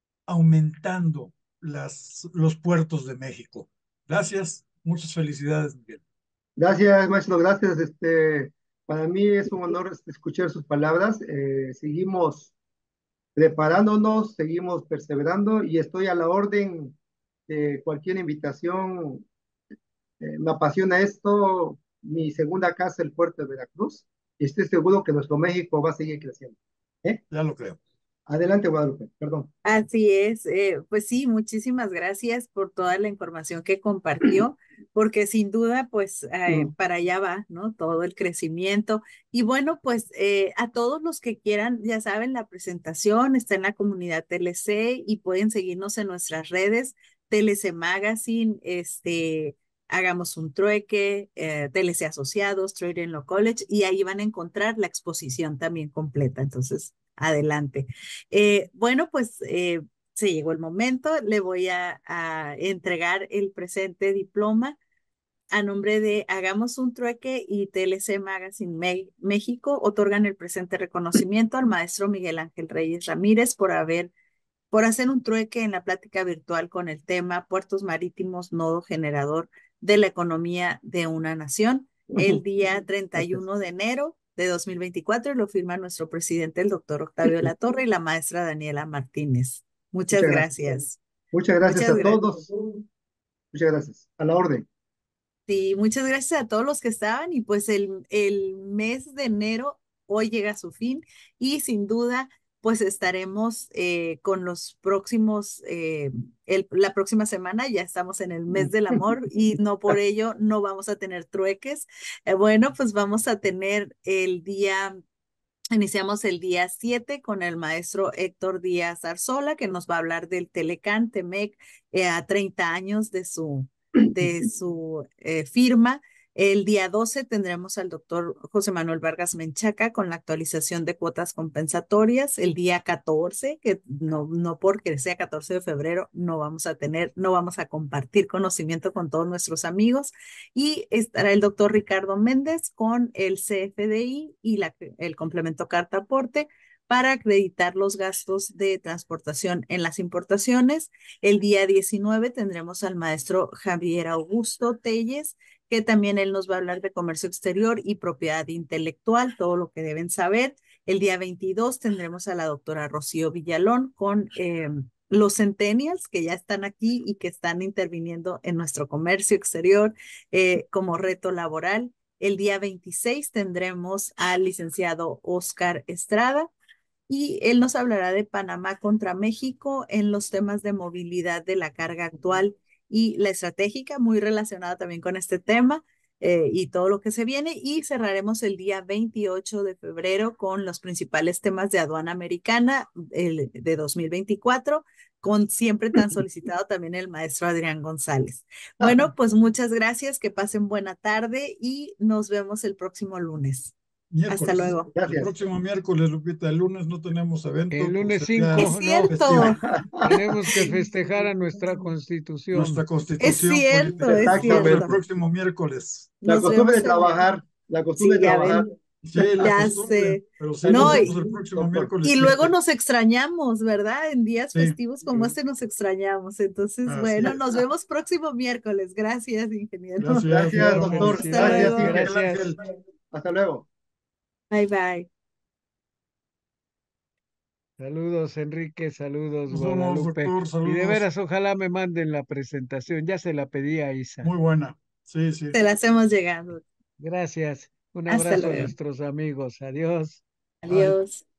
aumentando las, los puertos de México. Gracias, muchas felicidades, Miguel. Gracias, maestro, gracias. Este, para mí es un honor este, escuchar sus palabras. Eh, seguimos preparándonos, seguimos perseverando y estoy a la orden de cualquier invitación. Eh, me apasiona esto, mi segunda casa, el puerto de Veracruz, y estoy seguro que nuestro México va a seguir creciendo. ¿Eh? Ya lo creo. Adelante, Guadalupe, perdón. Así es, eh, pues sí, muchísimas gracias por toda la información que compartió, porque sin duda, pues eh, Mm, para allá va, ¿no? Todo el crecimiento. Y bueno, pues eh, a todos los que quieran, ya saben, la presentación está en la comunidad T L C y pueden seguirnos en nuestras redes, T L C Magazine, este, Hagamos un Trueque, eh, T L C Asociados, Trading Law College, y ahí van a encontrar la exposición también completa. Entonces, adelante. Eh, bueno, pues eh, se llegó el momento. Le voy a, a entregar el presente diploma a nombre de Hagamos un Trueque y T L C Magazine Me México. Otorgan el presente reconocimiento al maestro Miguel Ángel Reyes Ramírez por haber por hacer un trueque en la plática virtual con el tema Puertos Marítimos, nodo generador de la economía de una nación, el día treinta y uno de enero de dos mil veinticuatro, y lo firma nuestro presidente, el doctor Octavio Latorre, y la maestra Daniela Martínez. Muchas, Muchas gracias. gracias. Muchas gracias Muchas a gracias. todos. Muchas gracias. A la orden. Sí, muchas gracias a todos los que estaban, y pues el, el mes de enero hoy llega a su fin, y sin duda pues estaremos eh, con los próximos, eh, el, la próxima semana ya estamos en el mes del amor, y no por ello no vamos a tener trueques. Eh, bueno, pues vamos a tener el día, iniciamos el día siete con el maestro Héctor Díaz Arzola, que nos va a hablar del Telecán Temec eh, a treinta años de su, de su eh, firma. El día doce tendremos al doctor José Manuel Vargas Menchaca con la actualización de cuotas compensatorias. El día catorce, que no, no porque sea catorce de febrero, no vamos a tener, no vamos a compartir conocimiento con todos nuestros amigos. Y estará el doctor Ricardo Méndez con el C F D I y la, el complemento carta aporte para acreditar los gastos de transportación en las importaciones. El día diecinueve tendremos al maestro Javier Augusto Telles, que también él nos va a hablar de comercio exterior y propiedad intelectual, todo lo que deben saber. El día veintidós tendremos a la doctora Rocío Villalón con eh, los centennials que ya están aquí y que están interviniendo en nuestro comercio exterior eh, como reto laboral. El día veintiséis tendremos al licenciado Oscar Estrada, y él nos hablará de Panamá contra México en los temas de movilidad de la carga actual y la estratégica, muy relacionada también con este tema eh, y todo lo que se viene. Y cerraremos el día veintiocho de febrero con los principales temas de aduana americana el, de dos mil veinticuatro, con siempre tan solicitado también el maestro Adrián González. Bueno, pues muchas gracias, que pasen buena tarde y nos vemos el próximo lunes. Miércoles. Hasta luego. Gracias. El próximo miércoles, Lupita, el lunes no tenemos evento. El lunes cinco, es cierto. Tenemos que festejar a nuestra Constitución. Nuestra Constitución. Es cierto, es cierto. El próximo miércoles. La Nos costumbre de vemos en- trabajar, la costumbre Sí, de ya trabajar. ven. Sí, la Ya costumbre. sé. Pero sí, No, nos y- vemos el próximo Doctor. miércoles. Y siete. luego nos extrañamos, ¿verdad? En días Sí. festivos como este nos extrañamos. Entonces, Así bueno, es. nos vemos próximo miércoles. Gracias, ingeniero. Gracias, Gracias, nos doctor. vemos. Hasta Gracias, luego. Inge. Gracias. Hasta luego. Bye, bye. Saludos, Enrique, saludos, Nos vemos, Guadalupe. doctor, Y de saludos. veras, ojalá me manden la presentación. Ya se la pedí a Isa. Muy buena. Sí, sí. Te la hacemos llegando. Gracias. Un Hasta abrazo a luego. nuestros amigos. Adiós. Bye. Adiós.